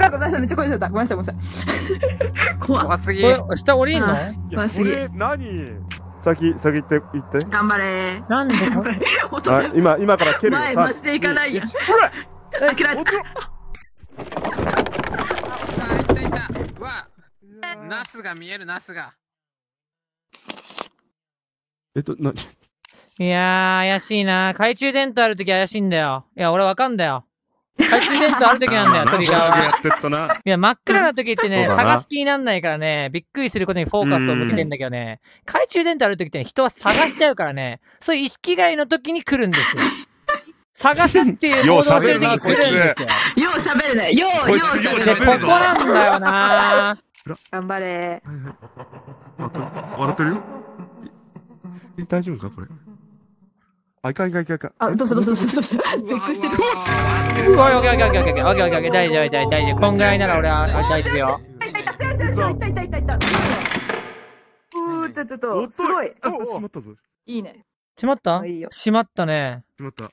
怖い、ごめんなさい、めっちゃ怖いしちゃった。ごめんなさい、ごめんなさい。怖っ。 怖すぎ。 これ、下降りんの？ 怖すぎ。 何先、先行って、行って。 頑張れー。 なんでこれあ、今、今から蹴るよ。 前、マジで行かないやん。 ほらあ、蹴られた。 あ、いったいった。うわ、ナスが見える、ナスが。 えっと、な、 いやー、怪しいな。懐中電灯あるとき怪しいんだよ。いや、俺わかんだよ。懐中電灯あるときなんだよ、トリガーは。 やってったな。 いや、真っ暗なときってね、 そうだな探す気になんないからね、びっくりすることにフォーカスを向けてんだけどね、懐中電灯あるときってね、人は探しちゃうからね、そういう意識外のときに来るんですよ。探すっていう行動をしてるときに来るんですよ。 よう喋るね。よう、よう喋る。 ここなんだよなー。 頑張れー。笑ってるよ。大丈夫かこれ。あ、いかんいかんいかんいかん。 あ、どうしたどうしたどうしたどうした絶句してる。 うわ、オッケーオッケーオッケーオッケーオッケーオッケーオッケー大丈夫大丈夫大丈夫。こんぐらいなら俺は大丈夫よ。 いたいたいたいたいたいたいたいたいた。うー、ちょっとちょっと、すごい。 あ、しまったぞ。 いいね。 しまったいいよしまったね。 しまった。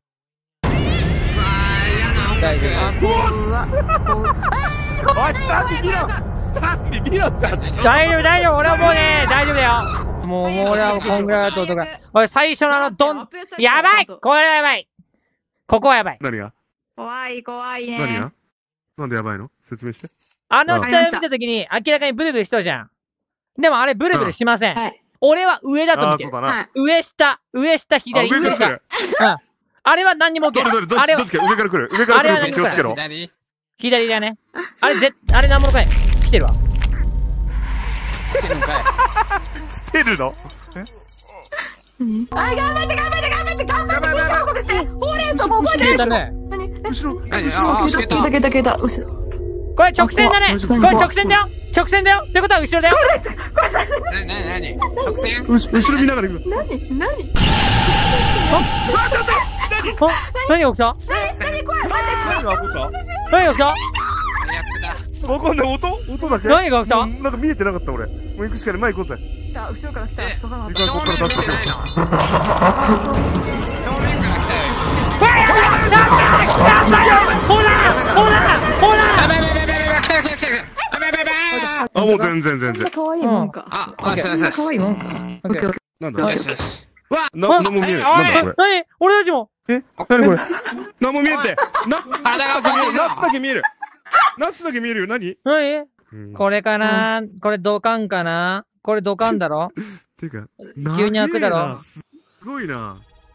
大丈夫。 うわ。 おい、スタンビ見ろスタンビ見ろちゃんと。 大丈夫大丈夫俺はもうね、大丈夫だよ。もう、もう俺はこんぐらいだととか。おい、最初のあの、ドン、やばいこれはやばいここはやばい。 何が怖い怖いね。 何がなんでやばいの説明して。 あの下を見たときに明らかにブルブルしそうじゃん。でもあれブルブルしません。 はい。 俺は上だと見てる。 あ、そうだな。 上下、上下、左、 上から来る。 うん。あれは何にも受けない。 どれどれ、 あれはどっちか上から来る。上から来る。気をつけろ。 左。 左だね。あれぜ、あれ何者かい来てるわ。 来てるんかい。 来てるのあ、頑張って頑張って頑張って頑張って緊張報告して。ほうれん草も覚えてる。 消えたね。 何？ 後ろ。 何？ 後ろ。 あ、 消えた消えた消えた消えた。後ろ。 これ直線だね。これ直線だよ。直線だよ。ってことは後ろだよ。 な、な、なに直線？ 後ろ見ながら行く。 何？何？ あ、何が起きた？ 何怖い。 何が起こった何が起きた？ やってた。 わかんない。音音だけ何が起きた？ なんか見えてなかった俺。もう行くしかない。前行こうぜ。 来た、後ろから来た。そこから正面見てないの。正面から来たよ。 ほらほらほらやばいやばいやばいやばい来た来た来た。やばいやばいやばい。 あ、もう全然全然。 可愛いもんか。 あ、あ、よしよしよし。 可愛いもんか。 オッケー。 なんだよしよし。わな、なんも見えない。なんだこれ。 何俺たちもえ何これ何も見えてな、 体がおかしいぞナスだけ見えるナスだけ見えるよ。何何これかなこれドカンかなこれドカンだろてか、 急に開くだろすごいな。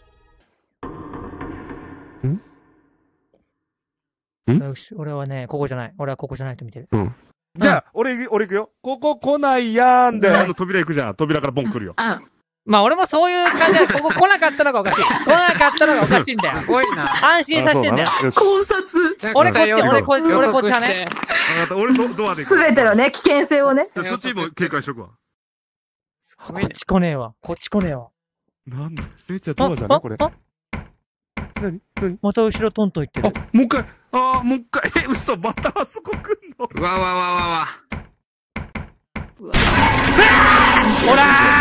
よし、俺はね、ここじゃない。俺はここじゃないと見てる。 じゃあ、俺、俺行くよ。ここ来ないやーんで、あの扉行くじゃん。扉からボン来るよ。 あ、 まあ俺もそういう感じで、ここ来なかったのがおかしい。来なかったのがおかしいんだよ。 すごいな。 安心させてんだよ。 考察。 俺こっち、俺こっち、俺こっちはね。 俺ドドアで行く。 すべてのね、危険性をね。 そっちも警戒しとくわ。 こっち来ねえわ。こっち来ねえわ。 なんだえ、じゃあドアじゃねこれ。 あ何何また後ろトントン行ってる。 もう一回あー、もう一回え、嘘またあそこ来んのうわわわわわ。 ほら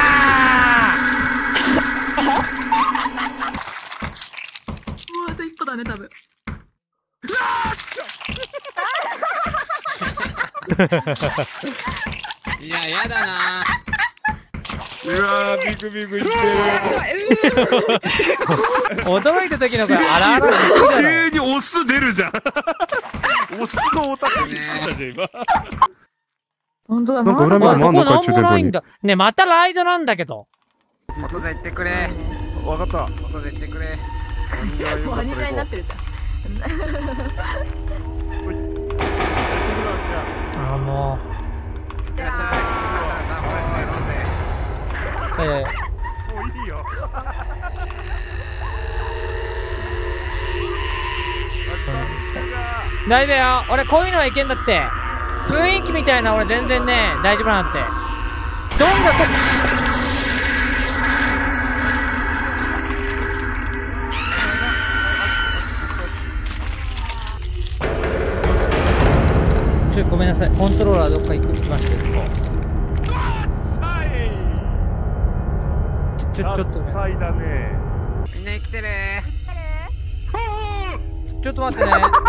もうあと一歩だね、多分。 いや、やだな。 うわー、ビクビクいってる。 驚いた時の声、あらあら言ってるだろ。 急にオス出るじゃん。オスのオタクにしたじゃん、今。 本当だ、 なんか裏あ、 目もあんのかここなんもないんだ。ね、またライドなんだけど。 音で言ってくれ。 わかった。 音で言ってくれ。 もうアニメになってるじゃん。 あ、もう。 いらっしゃい。さんこれ飲んで。 ええ。 もういいよ。 大丈夫よ。俺こういうのはいけんだって。雰囲気みたいな俺全然ね、大丈夫なんだって。どんなとちょ、ごめんなさい。コントローラーどっか行く、行きましたけど。ちょ、ちょ、ちょっとね。 ダサいだね。 みんな生きてる。 ちょっと待ってね。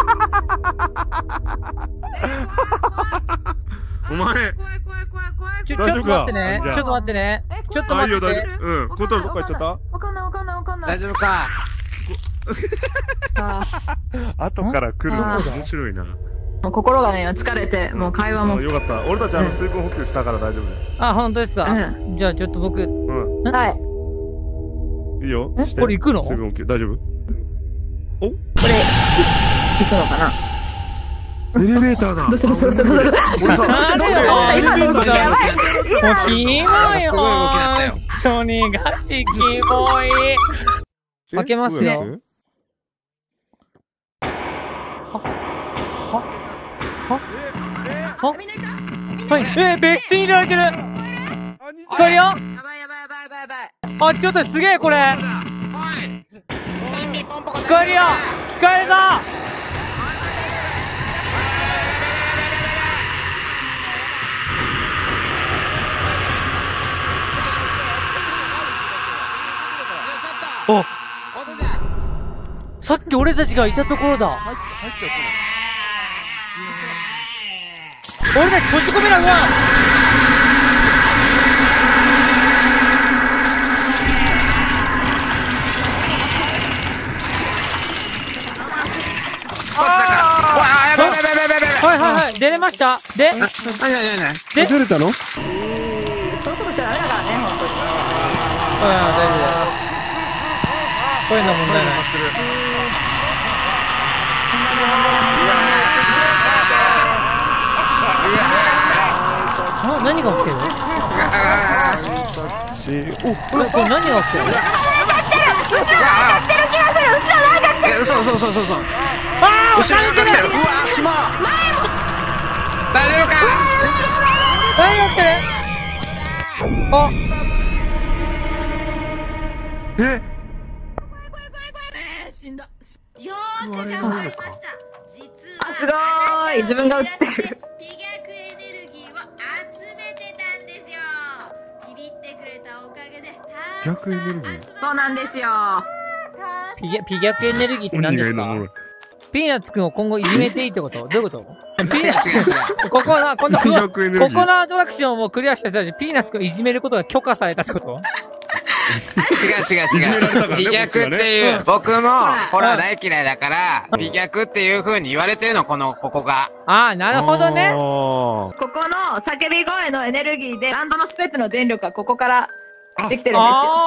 お前、 怖い怖い怖い怖い怖い。 ちょ、ちょっと待ってね。ちょっと待ってね。ちょっと待ってて。 うん、コトどっか行っちゃった？ わかんないわかんないわかんない。 大丈夫か？ 後から来るのが面白いな。 もう心がね、今疲れて、もう会話も。 よかった。俺たちあの水分補給したから大丈夫だよ。 あ、本当ですか？じゃあちょっと僕。うん。 はい。 いいよ。 これ行くの？ 水分補給大丈夫？お？これ、行くのかな？ エレベーターだ。 どうするどうするどうするどうするどうするどうする今の動きやばい。 もうキモいよ。本当にガチキモい。開けますよ。ははい、えー、別室に入れられてる。聞こえるよ。 やばいやばいやばいやばい。 あ、ちょっとすげえこれ。聞こえるよ。聞こえるぞ。お、さっき俺たちがいたところだ。俺たち閉じ込めながら。はいはいはい、出れました。で、 なになになにで、 出れたの？ そういうことしちゃダメだからね、本当に。 うん、大丈夫だよ。こういうの問題ない。あ、何が起きてる？お、これこれ何が起きてる？ 後ろが上がってる気がする。後ろなんか来てる。 そうそうそうそうそう。 ああ、後ろに来てる。 うわー、キモ。大丈夫か？ 何が起きてる？あ。 え？ 死んだ。 よーく頑張りました。実あ、すごーい。自分が映ってる。 美逆エネルギーを集めてたんですよ。ビビってくれたおかげでたくさん集まりました。 そうなんですよ。 ピギャ、ピ逆エネルギーって何ですか？ピーナッツくんを今後いじめていいってこと？どういうこと？ピーナッツくん、ここな、この、この、ここのアトラクションをクリアした人たち、ピーナッツくんをいじめることが許可されたってこと？ 違う違う違う。美逆っていう、僕も、ホラー大嫌いだから、美逆っていう風に言われてるの、この、ここが。 ああ、なるほどね。 ここの叫び声のエネルギーで、バンドのスペップの電力はここからできてるんですよ。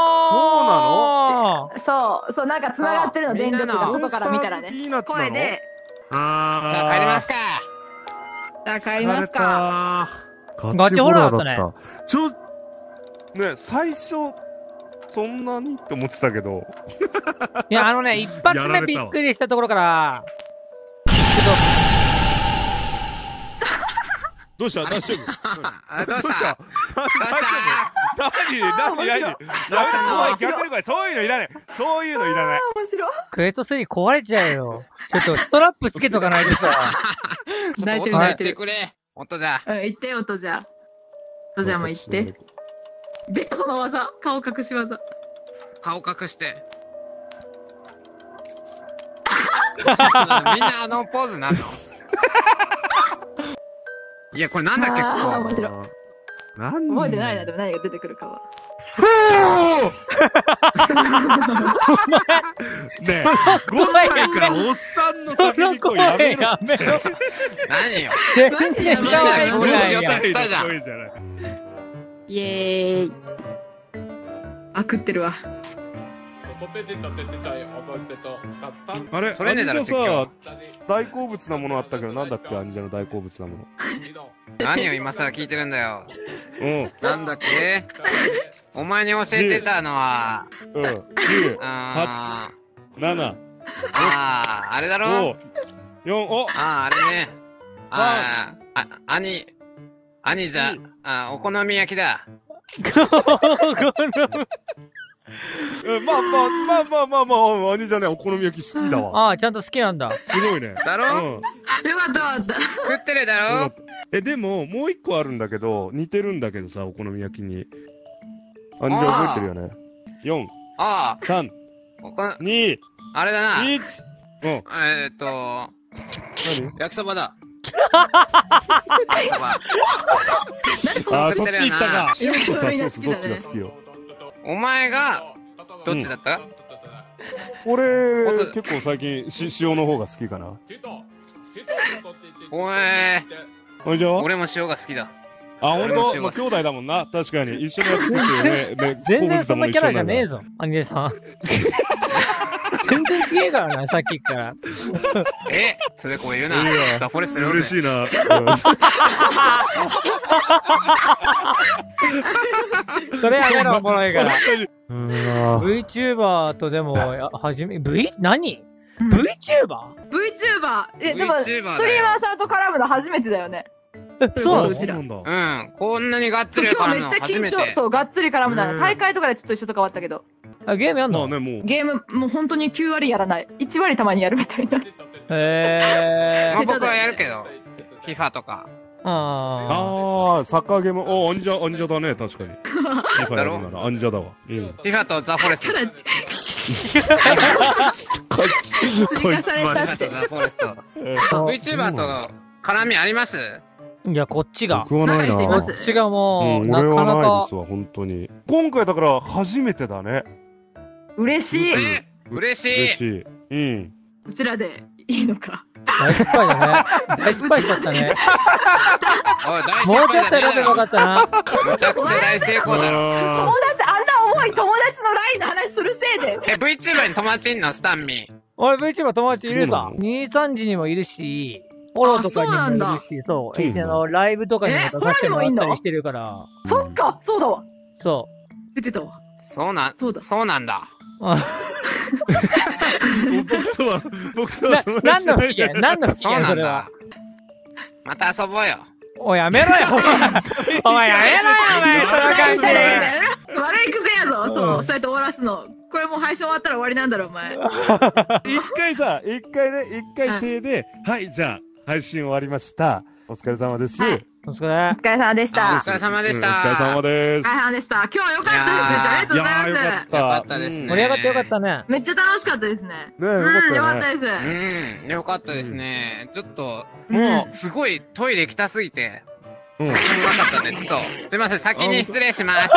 あそうなの？そう、そう、なんか繋がってるの、電力が外から見たらね。声で。 あー。 じゃあ帰りますか。 じゃあ帰りますか。 ガチホラーだったね。 ちょ、ね、最初、そんなにって思ってたけど。 いや、あのね、一発目びっくりしたところから、 どうした大丈夫？ あ、どうした大丈夫？何何何逆にこれ、そういうのいらない。そういうのいらない。 面白い。 クエストスリー壊れちゃうよ。ちょっとストラップつけとかないとさ。 泣いてる泣いてる。 くれ。音じゃ。 うん、言ってよ、音じゃ。音じゃも言って。で、その技。顔隠し技。 顔隠して。みんなあのポーズなんの？いや、これなんだっけ、ここ。 面白い。覚えてないな、でも何が出てくるかは。 ねえ、ごさいからおっさんの叫び声やめろ。 やめろ。 何よ。 全然可愛くないやん。 イエーイ。あ、食ってるわ。 あれ、 それねえだろ、 さ、大好物なものあったけど、なんだっけ、アンジャの大好物なもの。 何を今更聞いてるんだよ。 うん。 なんだっけ？お前に教えてたのは、 うん。きゅう、はち、なな。 ああ、あれだろ？ よん、お！ ああ、あれね。ああ、あ、兄、兄じゃ、あ、お好み焼きだ。 うん、まあまあ、まあまあまあまあ、兄じゃね、お好み焼き好きだわ。 ああ、ちゃんと好きなんだ。 すごいね。 だろ？うん。 よかったよかった。 食ってるだろ？ え、でも、もう一個あるんだけど、似てるんだけどさ、お好み焼きに。兄じゃ覚えてるよね。よん、 ああ、 さん、に、 あれだな。 いち、 うん。 えーっと、焼きそばだ。焼きそば。 あー、そっち行ったか。 焼きそばみんなそうそう、どっち好きだねが好きよ。 お前が、どっちだった、 俺、結構最近、し、塩の方が好きかな。 おえほいじゃ俺も塩が好きだ。 あ、ほんと、 俺も塩が好きもう兄弟だもんな。確かに。一緒にやってるよね。ね全然そんなキャラじゃねえぞ。 ぞ、アニメさん。全然違えからな、さっきから。 えそれこう言うな。 いいよザフォレスト嬉しいな。 それやめろ、おもろいから。 うん VTuber とでも、やはじめ、V? 何 ?VTuber? VTuber。え、でも、 VTuber スだよトリーマーさんと絡むの初めてだよね。 え、そうなのうちらそうなんだ。 うん。こんなにがっつそうり絡むの今日めっちゃ緊張。 初めて。 そう、がっつり絡むなへーら。大会とかでちょっと一緒とかはあったけど。 あ、ゲームやんのまあね、もう。 ゲーム、もう本当にきゅう割やらない。いち割たまにやるみたいな。 へー。 まあ僕はやるけど。FIFA とか。 あああ、サッカーゲーム、お、アンジャ、アンジャだね、確かに。FIFA やるなら、アンジャだわ。うん。 FIFA とザフォレスト。 追加された FIFA ってと。ザフォレスト。 えー。 VTuber と絡みあります？ いや、こっちが。 僕はないな。 仲良い人いますこっちがもう、 うん、 な俺はないかなかですわ、本当に。今回だから、初めてだね。 嬉しい。 え嬉しい。 嬉しい。うん。 うちらでいいのか。 大失敗だね。大失敗しちゃったね。 おい、大失もうちょっと敗じゃねえだろ。 選べばよかったな。 むちゃくちゃ大成功だろ。 あ友達、あんな重い友達のラインの話するせいで。 え、VTuber に友達いんのスタンミー。 俺 VTuber 友達いるさそうなの。 に、さんじにもいるし、フォローとかにもいるし、そう。 そうなんだえあの、ライブとかにも出させてもらったりしてるから。 そっか、そうだわ。 そ出てたわ。 そうなん、 そうだそうなんだ。 う。あ僕とは、僕となは、 何の不機嫌何の不機そう嫌なんだそれは。。 また遊ぼうよ。 おい、やめろよ、お前。お前、やめろよ、お前、その感じ。 悪い癖やぞ、そうう、 んそうやって終わらすの。これもう配信終わったら終わりなんだろ、お前。 一回さ、一回ね、一回手で、はい、じゃあ、配信終わりました。お疲れ様です。 はいお疲れ。 お疲れ様でした。 お疲れ様でした。 うんお疲れ様です。 お疲れ様でした。今日は良かったです。めっちゃありがとうございます。 いやーよかった。 よかったですねうん盛り上がってよかったね。 めっちゃ楽しかったですね。 ねえ、ようん、よかっかったたよね。 です。 うん、よかったですね。ちょっと、 うんもう、すごいトイレ来たすぎて、 うん。 うまかったんで、ちょっと、すいません、先に失礼します。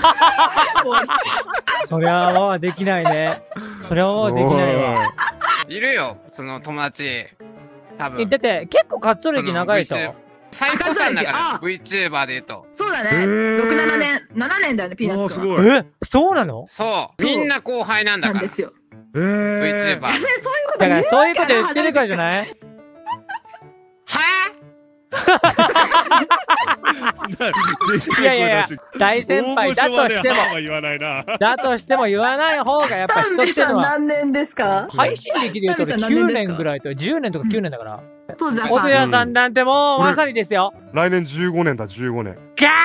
そりゃもうできないね。そりゃもうできないわ。 いるよ、その友達。多え、 分。 だって、結構活動歴長いでしょ。 最高さんだからあ、 VTuber で言うと。 そうだね。 へーろく、ななねん、ななねんだよね、ピーナおー、 ッツくんは。 すごい。 え、そうなのそう。みんな後輩なんだから。 なんですよ。 えー。 VTuber。 え、そういうことだから言うそういうこと言ってるからじゃないはいやいやいや、大先輩だとしても、 も。言わないな。 だとしても言わない方がやっぱ人ってのは、 何年ですか配信歴で言うと俺タミさんきゅう何年ですかねんぐらいと、じゅうねんとかきゅうねんだから。 当時は音屋さんなんてもうまさにですよ。 来年じゅうごねんだ、じゅうごねん。 ガー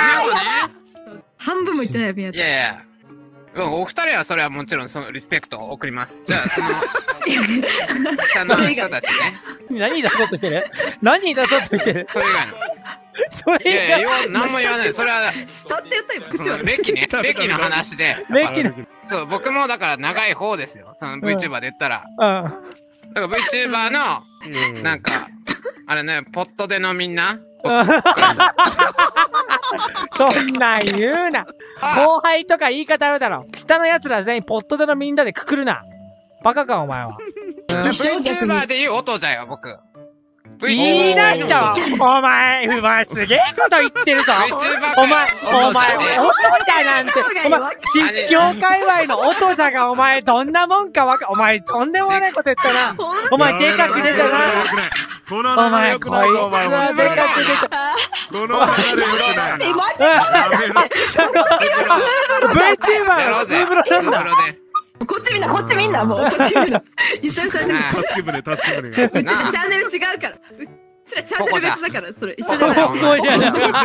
半分も言ってないよ、ピーナッツ。 いやいや。うんお二人はそれはもちろんそのリスペクトを送ります。じゃあ、その、下の人たちね。 何出そうとしてる何出そうとしてるそれ以外の。 それいやいや、 以言わ何も言わない。それは、 下って言った今、口はその。歴ね。歴の話で。 歴のそう、僕もだから長い方ですよ。その VTuber で言ったら。 外。うん。 だから VTuber の、なんか、あれね、ポットでのみんなそんなん言うな。後輩とか言い方あるだろ。下の奴ら全員ポットでのみんなでくくるな。バカかお前は。 一生逆に VTuber で言う音じゃよ、僕。 言い出したわ。お前、お前すげえこと言ってるぞ。 VTuber お前、お前、音じゃなんて、お前、実況界隈の音じゃがお前どんなもんかわか、お前とんでもないこと言ったな。お前でかく出たな。 このお前、こいつはでかく出た。 この流れ良くない。 え、マジで VTuber のやろうぜ。 ツーブロツーブなんだ。 ロで。 こっちみんな、こっちみんな、もう、こっちみんな。一緒にされてる。 なあ助け舟、助け舟が。 うちなあチャンネル違うから。うちらチャンネル別だから、それ一緒じここじゃゃない。 ここじゃない。 ここじ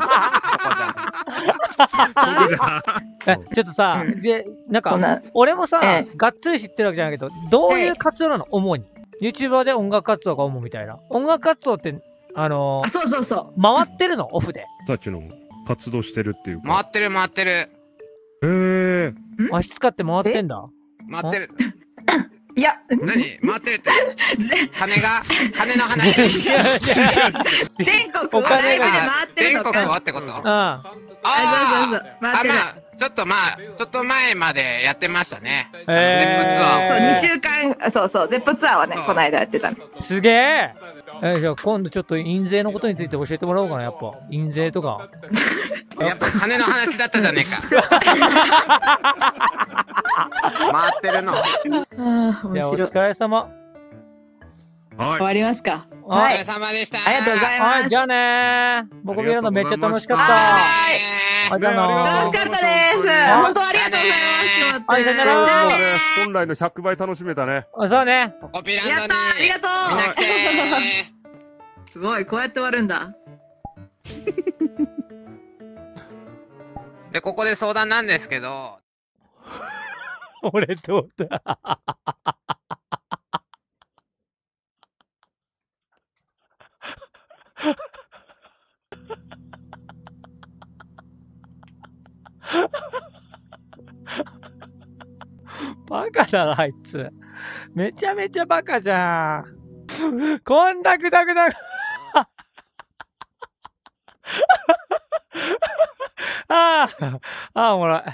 ゃえちょっとさ、で、なんかこんな、 俺もさええ、 がっつり知ってるわけじゃないけど、どういう活動なの主に。YouTuber で音楽活動が主みたいな。音楽活動って、あのあ、そうそうそう。 ー、回ってるのオフで。 さっきの活動してるっていうか。 回ってる回ってる。 へえ。 足使って回ってんだ。 回ってる。 いや、 何回ってるって。金が金の話。 全国をお金が回ってる全国のか。 をってことうん。 ああ、そうそうそう。 あ、 回ってる。 まあ、ちょっとまあ、ちょっと前までやってましたね。 えそう、 ーにしゅうかん、そうそう、ゼップツアーはねそう、 この間やってたの。 すげええ、じゃあ今度ちょっと印税のことについて教えてもらおうかな、やっぱ。印税とか。 やっぱ金の話だったじゃねえか。回ってるの。 ああ、 いや、お面白い。 疲れ様。 終わりますか。 お疲れはい。 様でした。 ありがとうございます。 はい、じゃあねー。ボコビラのめっちゃ楽しかった。 ははい、 い。 じゃあなー。 楽しかったです。本当ありがとうございます。 はいさよならじゃあね本来のひゃくばい楽しめたね。 あ、そうね。 コピーランドに。 やったー、ありがとう。 みんな来てー。 すごい、こうやって終わるんだ。 で、ここで相談なんですけど、 俺どうだ。バカだな、あいつ。めちゃめちゃバカじゃん。こんなグダグダ。ああ、ああ、おもろい。ん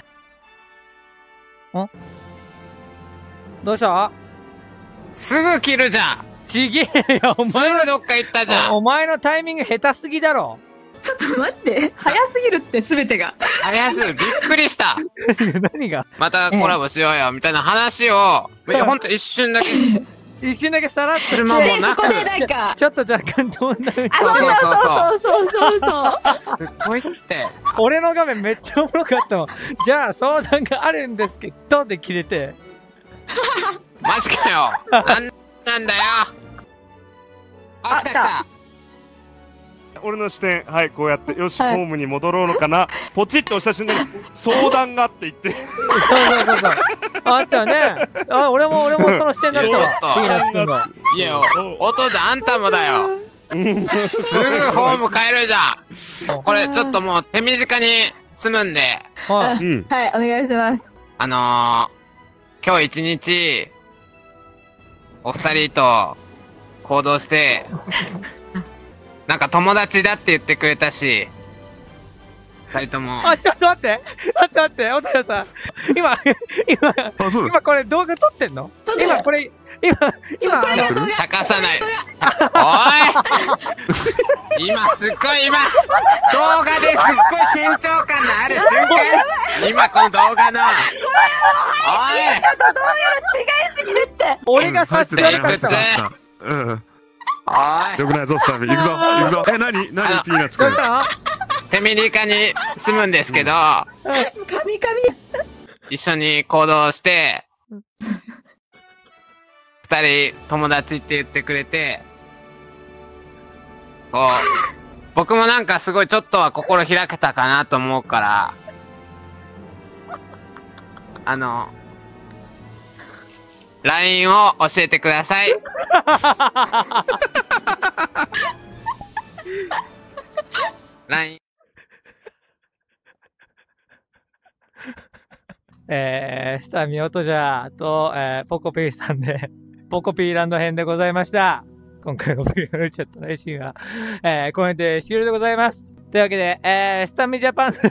どうしたすぐ切るじゃん。 ちげえよ、おす前ぐどっか行ったじゃおおん。 前のタイミング下手すぎだろ。 ちょっと待って、早すぎるって、すべてが。 早すぎる。びっくりした。 何がまたコラボしようよ、みたいな話を、いや、ほんと一瞬だけ。 一瞬だけさらっと車してもなくそこでなんか、 ちょっと若干飛んだみたいあ、そうそうそうそうそうそう。 すっごいって。 俺の画面めっちゃおもろかったもん。じゃあ相談があるんですけどで切れて。 マジかよ。なんなんだよ。あ、来た来た。 俺の視点、はい、こうやって、よし、ホームに戻ろうのかな。ポチッと押した瞬間に、相談があって言って。 そうそうそうそう。あったよね。あ、俺も俺もその視点だったわ。 ちょっとピーナッツくんが。 いや、おお父さんあんたもだよ。すぐホーム帰るじゃん。これちょっともう手短に済むんで、 はい。 うん。 はい、お願いします。 あのー、今日一日、お二人と行動して、なんか友達だって言ってくれたし、二人とも。 あ、ちょっと待って。待って待って。お父さん。今、今、 あ、そうだ。 今これ動画撮ってんの撮ってる今これ、今、今、あの茶化さない。おい今すっごい今、動画ですっごい緊張感のある瞬間今この動画の、おいちょっと動画が違いすぎるって。 俺が察し悪かったわ。 うん。 おいよくないぞ、スタミ。行くぞ、行くぞ。え、なになにピーナッツくんどうし。たの手短に済むんですけど、 神々。 一緒に行動して、二人友達って言ってくれて、こう、僕もなんかすごいちょっとは心開けたかなと思うから、あの、ライン を教えてください。ライン。 えー、スタミオトジャーと、えー、ポコピーさんで、ポコピーランド編でございました。今回の ブイアール チャット配信は、えー、これで終了でございます。というわけで、えー、スタミジャパン、